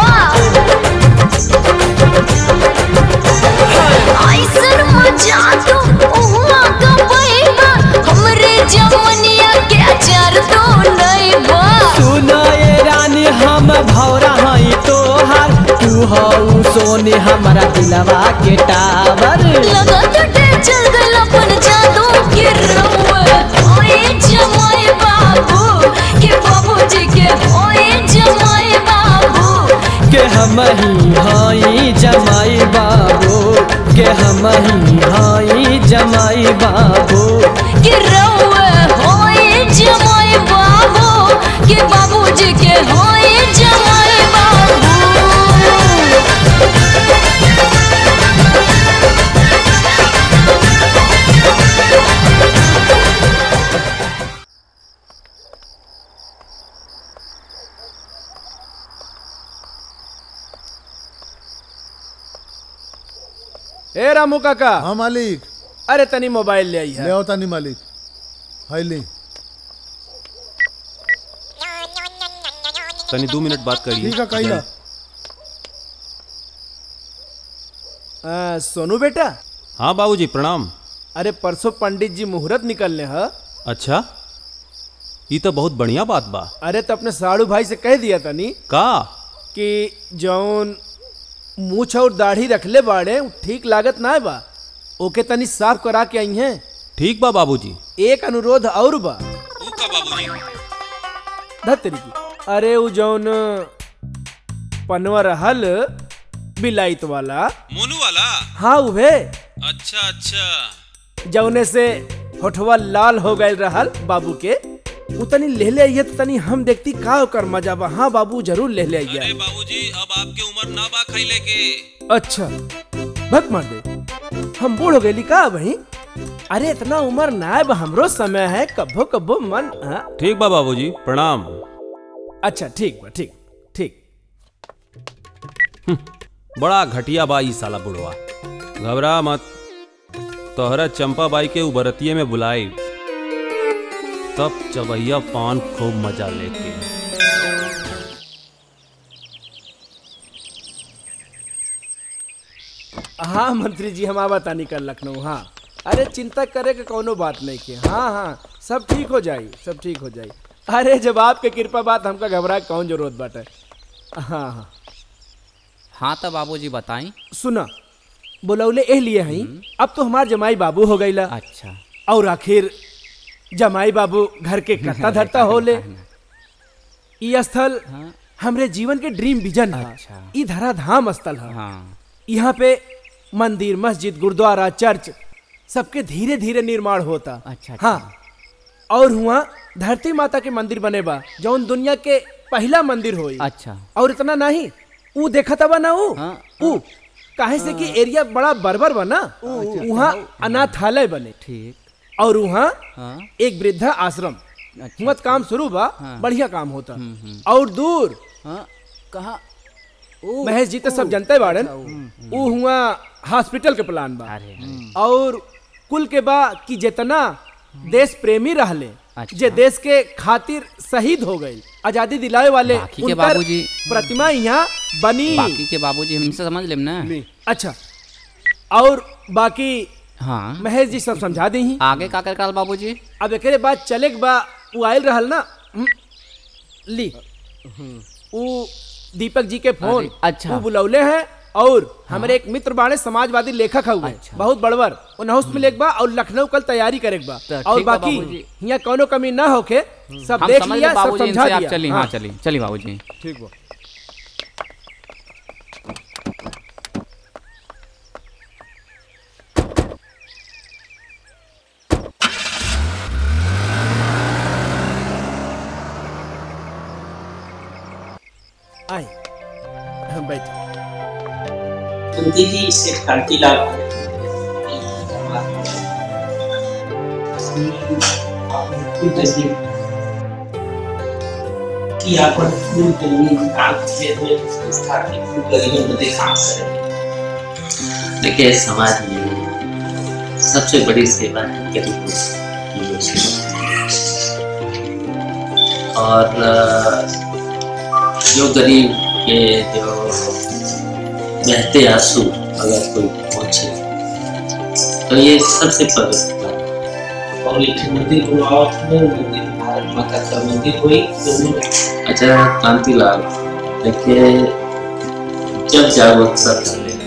ऐसन मजा तो उहवा कपैबा हमरे जवनिया के अचार तो नइबा सुनो ये रानी हम भौरा हई तोहार तू हऊ सोने हमारा दिलवा के टावर लगत डे चल गल अपन जादू के रउआ ओए जमाई बाबू के बाबूजी के ओए जमाई बाबू के हम ही हई जमाई बाबू के हम ही हई जमाई बाबू के रउआ ओए जमाई बाबू के बाबूजी के ओए जमाई बाबू ए रामू काका। हाँ मालिक। अरे तनी मोबाइल ले आई है। ले आओ तनी मालिक। हाय ले। तनी दो मिनट बात करिए। ठीक है कहिला। आ, सोनू बेटा। हाँ बाबूजी प्रणाम। अरे परसों पंडित जी मुहूर्त निकलने हैं। अच्छा ये तो बहुत बढ़िया बात बा। अरे तो अपने साड़ू भाई से कह दिया तनी का कि जौन मूछ और दाढ़ी रखले बाड़े ठीक लागत ना बा ओके तनी साफ करा के आई हैं। ठीक बा बाबूजी। एक अनुरोध और बा। ऊ का बाबूजी? धतरी की अरे वो जौन पनवा रहल बिलाइत वाला मोनू वाला। हाँ उहे। अच्छा अच्छा। जौने से होठवा लाल हो गए रहल बाबू के उतनी ले ले आइए तो तनी हम देखती का ओकर मजा बा। हाँ बाबू जरूर ले ले आइए। अरे बाबूजी अब आपके उम्र ना बा खैले के। अच्छा भक मार दे हम बूढ़ हो गए का भाई। अरे इतना उम्र ना है हमरो समय है कब्बो कब्बो मन। हाँ ठीक बा बाबूजी प्रणाम। अच्छा ठीक बा ठीक ठीक। बड़ा घटिया बा ई साला बुढ़वा। घबरा मत तोहरा चंपा बाई के उबरतिये में बुलाई तब चबैया पान खूब मजा लेके। हाँ मंत्री जी हम आवा तानी कर लखनऊ। हाँ अरे चिंता करे के कोनो बात नहीं की। हाँ हाँ सब ठीक हो जाई सब ठीक हो जाई। अरे जब आपके कृपा बात हमका घबरा कौन जरूरत बाटे। हाँ हाँ हाँ तो बाबूजी बताई। सुना बुलौले एह लिए हई अब तो हमार जमाई बाबू हो गईला। अच्छा और आखिर जमाई बाबू घर के करता धरता होले। ये स्थल हाँ। हमरे जीवन के ड्रीम विजन है। अच्छा। ई धरा धाम स्थल है। हाँ। यहाँ पे मंदिर मस्जिद गुरुद्वारा चर्च सबके धीरे धीरे निर्माण होता। अच्छा, हाँ और हुआ धरती माता के मंदिर बने बा जौन दुनिया के पहला मंदिर होई। अच्छा और इतना नहीं ऊ देखा था ना ऊ हाँ, ऊ काहे से कि एरिया बड़ा बर्बर बना वहाँ अनाथालय बने। ठीक और वहाँ हाँ। एक वृद्धा आश्रम अच्छा, हुआ काम शुरू बा। हाँ। बढ़िया काम होता। हम्म, हम्म। और दूर हाँ कहा महेश जी तो सब जनते बाड़न ऊ हुआ हॉस्पिटल के प्लान बा। और कुल के बा कि जितना देश प्रेमी रहले अच्छा। जे देश के खातिर शहीद हो गए आजादी दिलाए वाले बाकी के उनकर बाबूजी प्रतिमा यहाँ बनी। बाकी के बाबूजी हम इनसे समझ लेम ना। अच्छा और बाकी हाँ महेश जी सब समझा दी ही। आगे का कर काल बाबूजी? अब एकरे बाद चले के बा उ आयल रहल ना हम्म, ली उ दीपक जी के फोन अच्छा उ बुलौले हैं और हमारे एक मित्र बाणे समाजवादी लेखक हुए अच्छा। बहुत बड़वर उनहुस में लेक बा और लखनऊ कल तैयारी करे बा और बाकी यहाँ कोनो कमी ना होके सब देख लिया सब समझा दिया। चलिए हाँ चलिए चलिए बाबूजी ठीक बा। आए हम बैठे तो दीदी इससे क्रांति लाभ कि आपण पूर्ण तरीके काम से हुए संस्था के गरीबों में काम करें। देखिए समाज में सबसे बड़ी सेवा है गरीबों की सेवा और जो गरीब के जो बहते आंसू अगर कोई पहुंचे तो ये सबसे पवित्र है। और एक मंदिर मंदिर भारत माता का मंदिर हुई तो अच्छा कांतिलाल देखिए जब जागो सब कर लेंगे।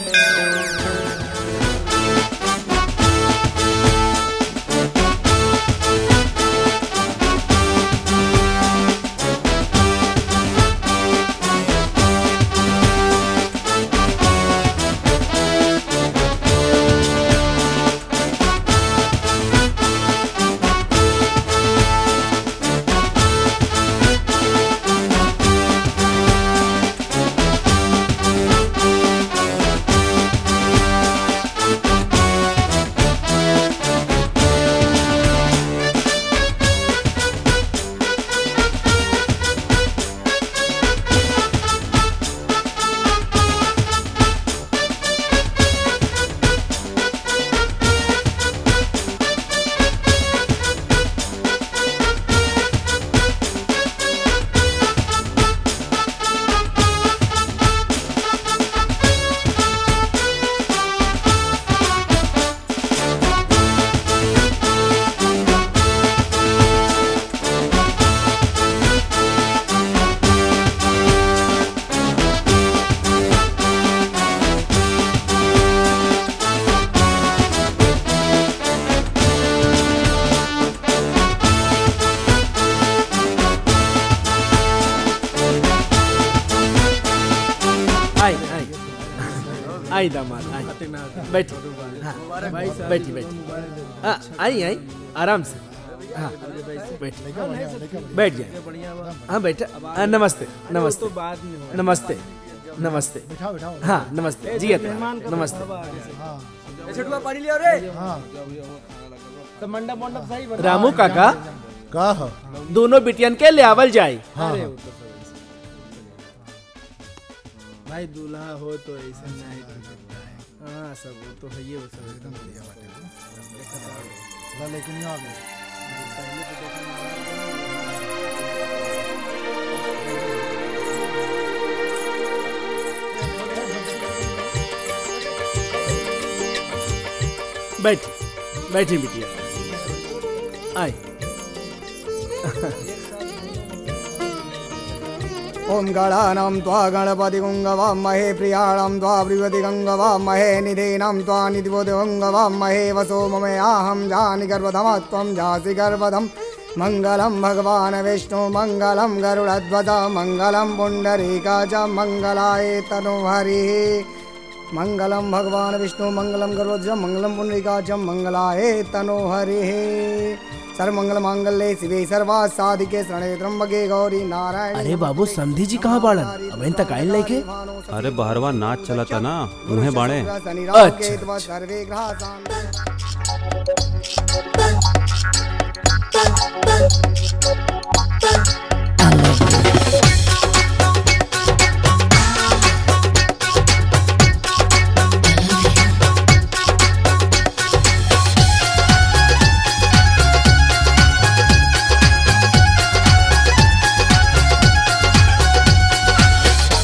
आई दामाद आई बैठी बैठी बैठी हाँ आई आई आराम से हाँ बैठ बैठ जाए हाँ बैठा हाँ नमस्ते नमस्ते नमस्ते नमस्ते हाँ नमस्ते जी नमस्ते पानी लिया रे रामू काका का दोनों बिटियन के ले आवल जाए। भाई दूल्हा हो तो ऐसा नहीं कर सकता है। हाँ सब वो तो है ये वो सब एकदम बढ़िया बात है लेकिन आ गए पहले तो बैठी बैठी बिटिया आई ओम गणानां त्वा गणपति गंगवामहे प्रियाणां त्वा प्रियति गंगवामहे निधीनां त्वा निधिपति गंगवामहे वसो ममयाहं जानि गर्भधमत्वं जासि गर्भधं मंगलम भगवान विष्णु मंगलम गरुड़ध्वज मंगलम पुंडरीकाच मंगलाय तनुहरिः मंगलम भगवान विष्णु मंगलम गरुड़ध्वज मंगलम पुंडरीकाच मंगलाय तनुहरिः सर्वमंगल मांगल्ये शिवे सर्वार्थ साधिके शरणे त्र्यंबके गौरी नारायण। अरे बाबू समधी जी कहाँ बाड़न अबेन तक आइल लेके? अरे बहरवा नाच चला था ना उन्हें बाड़े। अच्छा सर्वे ग्रहासां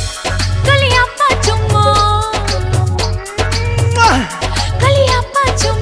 Kaliapa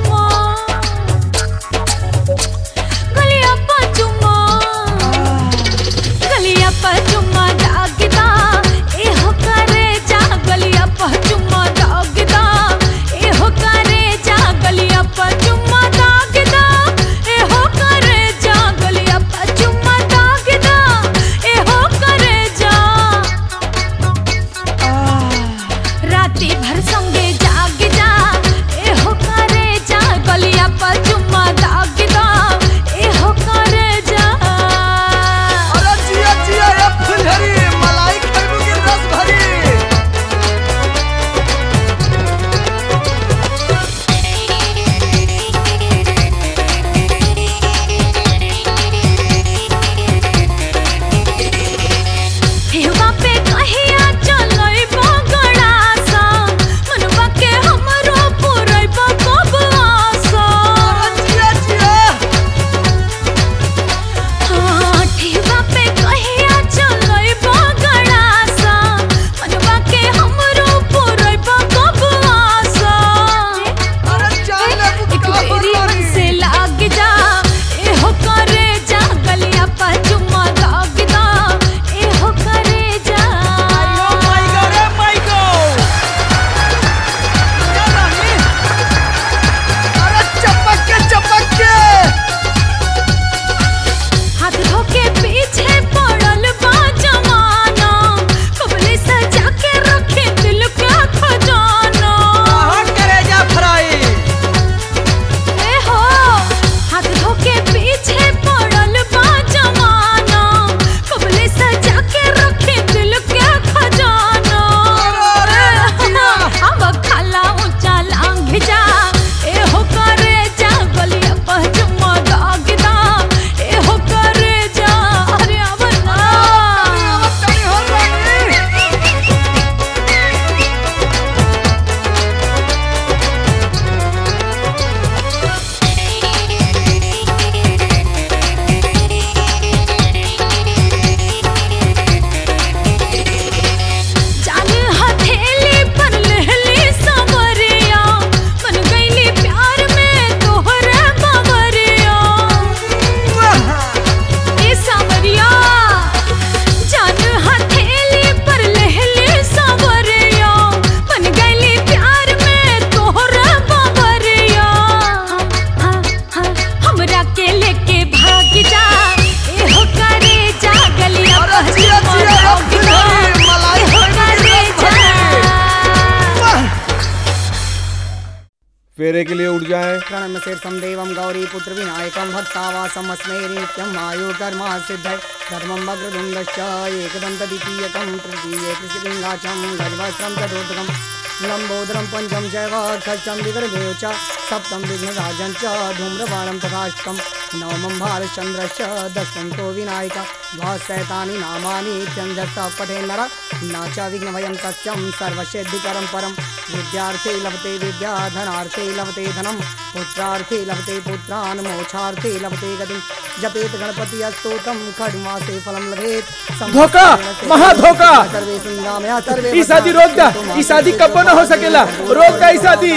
फेरे के लिए उठ जाए। प्रणम शीर्षम देवम गौरी पुत्र विनायकम भक्तावासम अस्मै नित्यम आयु कर्मा सिद्धय धर्मम वक्रतुंडश्च एकदंत द्वितीयकम तृतीये कृषिलिंगाचम गजवस्त्रम चतुर्थकम लंबोदरम पंचम चैव षष्ठम विग्रहदेव च सप्तम विघ्नराजं च धूम्रपाणं तथाष्टकम नवमं भारतचंद्रश्च दशमं तो विनायक द्वादशैतानि नामानि इत्यञ्जसा पठे नर न च विघ्नभयं तस्यं सर्वसिद्धिकरं परं विद्यार्थे लभते विद्या धनार्थे लभते धनं पुत्रार्थे लभते पुत्रान् मोक्षार्थे लभते गतिं जपेत गणपति स्तोत्रं खड्मासे फलं लभेत। धोखा, महाधोखा। सर्वे सुंदरमया सर्वे ई शादी रोक दा, ई शादी कब न हो सकेला, रोक दा ई शादी।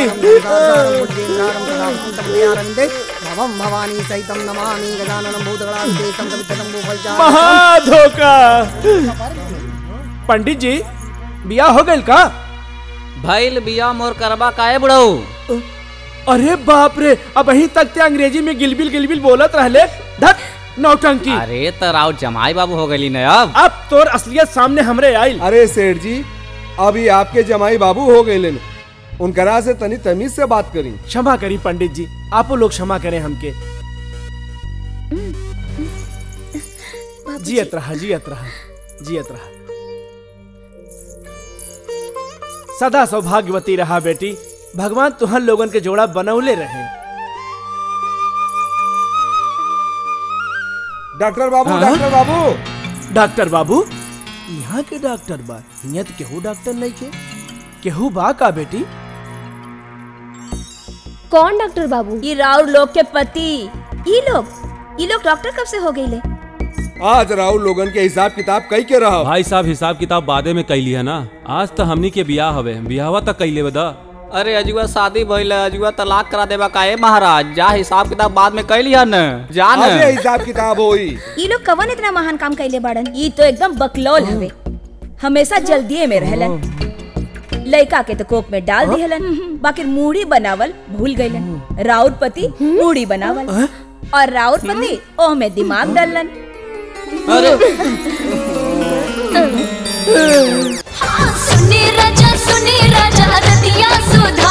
भवम भवानी सहितम नमामि गजाननं भूतगणास्तेकं कवितं भूफलचारं। महाधोखा। पंडित जी बियाह हो गइल का? भइल बिया मोर करबा काहे बुढ़ऊ? अरे बाप रे, अब अही तक ते अंग्रेजी में गिलबिल गिलबिल बोलत रहले। धक नौटंकी। अरे त राव जमाई बाबू हो गइली न अब। अब तोर असलियत सामने हमरे आइल। अरे सेठ जी, अभी आपके जमाई बाबू हो गए लेन, उनकरा से तनी तमीज से बात करी। क्षमा करी पंडित जी, आप लोग क्षमा करें हमके। जियत रहा जियत रहा जियत रहा, सदा सौभाग्यवती रहा बेटी। भगवान तुहर लोगन के जोड़ा बनौले रहे। डॉक्टर बाबू, हाँ? डॉक्टर बाबू, डॉक्टर बाबू, यहाँ के डॉक्टर बा, यहाँ तो केहू डॉक्टर नहीं के। केहू बा का बेटी? कौन डॉक्टर बाबू? ये राउर लोग के पति। ये लोग ये लोग डॉक्टर कब से हो गई ले? आज राहुल लोगन के हिसाब किताब कई के रहा। भाई साहब हिसाब किताब बादे में कैली है ना, आज तो हमनी के बियाह हवे, बियाहवा तक कैले बदा। अरे अजुआ शादी भइल, अजुआ तलाक करा देबा काहे महाराज? जा हिसाब किताब बाद में कैली है न, जा न। अरे हिसाब किताब होई। ये लोग कवन इतना महान काम कैले बाड़न? ये तो एकदम बकलौल हवे, हमेशा जल्दीए में रहलन। लड़का के तो कोक में डाल दिहलन, बाकी मूड़ी बनावल भूल गइलन। राउर पति मूड़ी बनावल और राउर पति ओह में दिमाग डालन। अरे हाँ, सुनी राजा सुनी राजा रतिया सुधा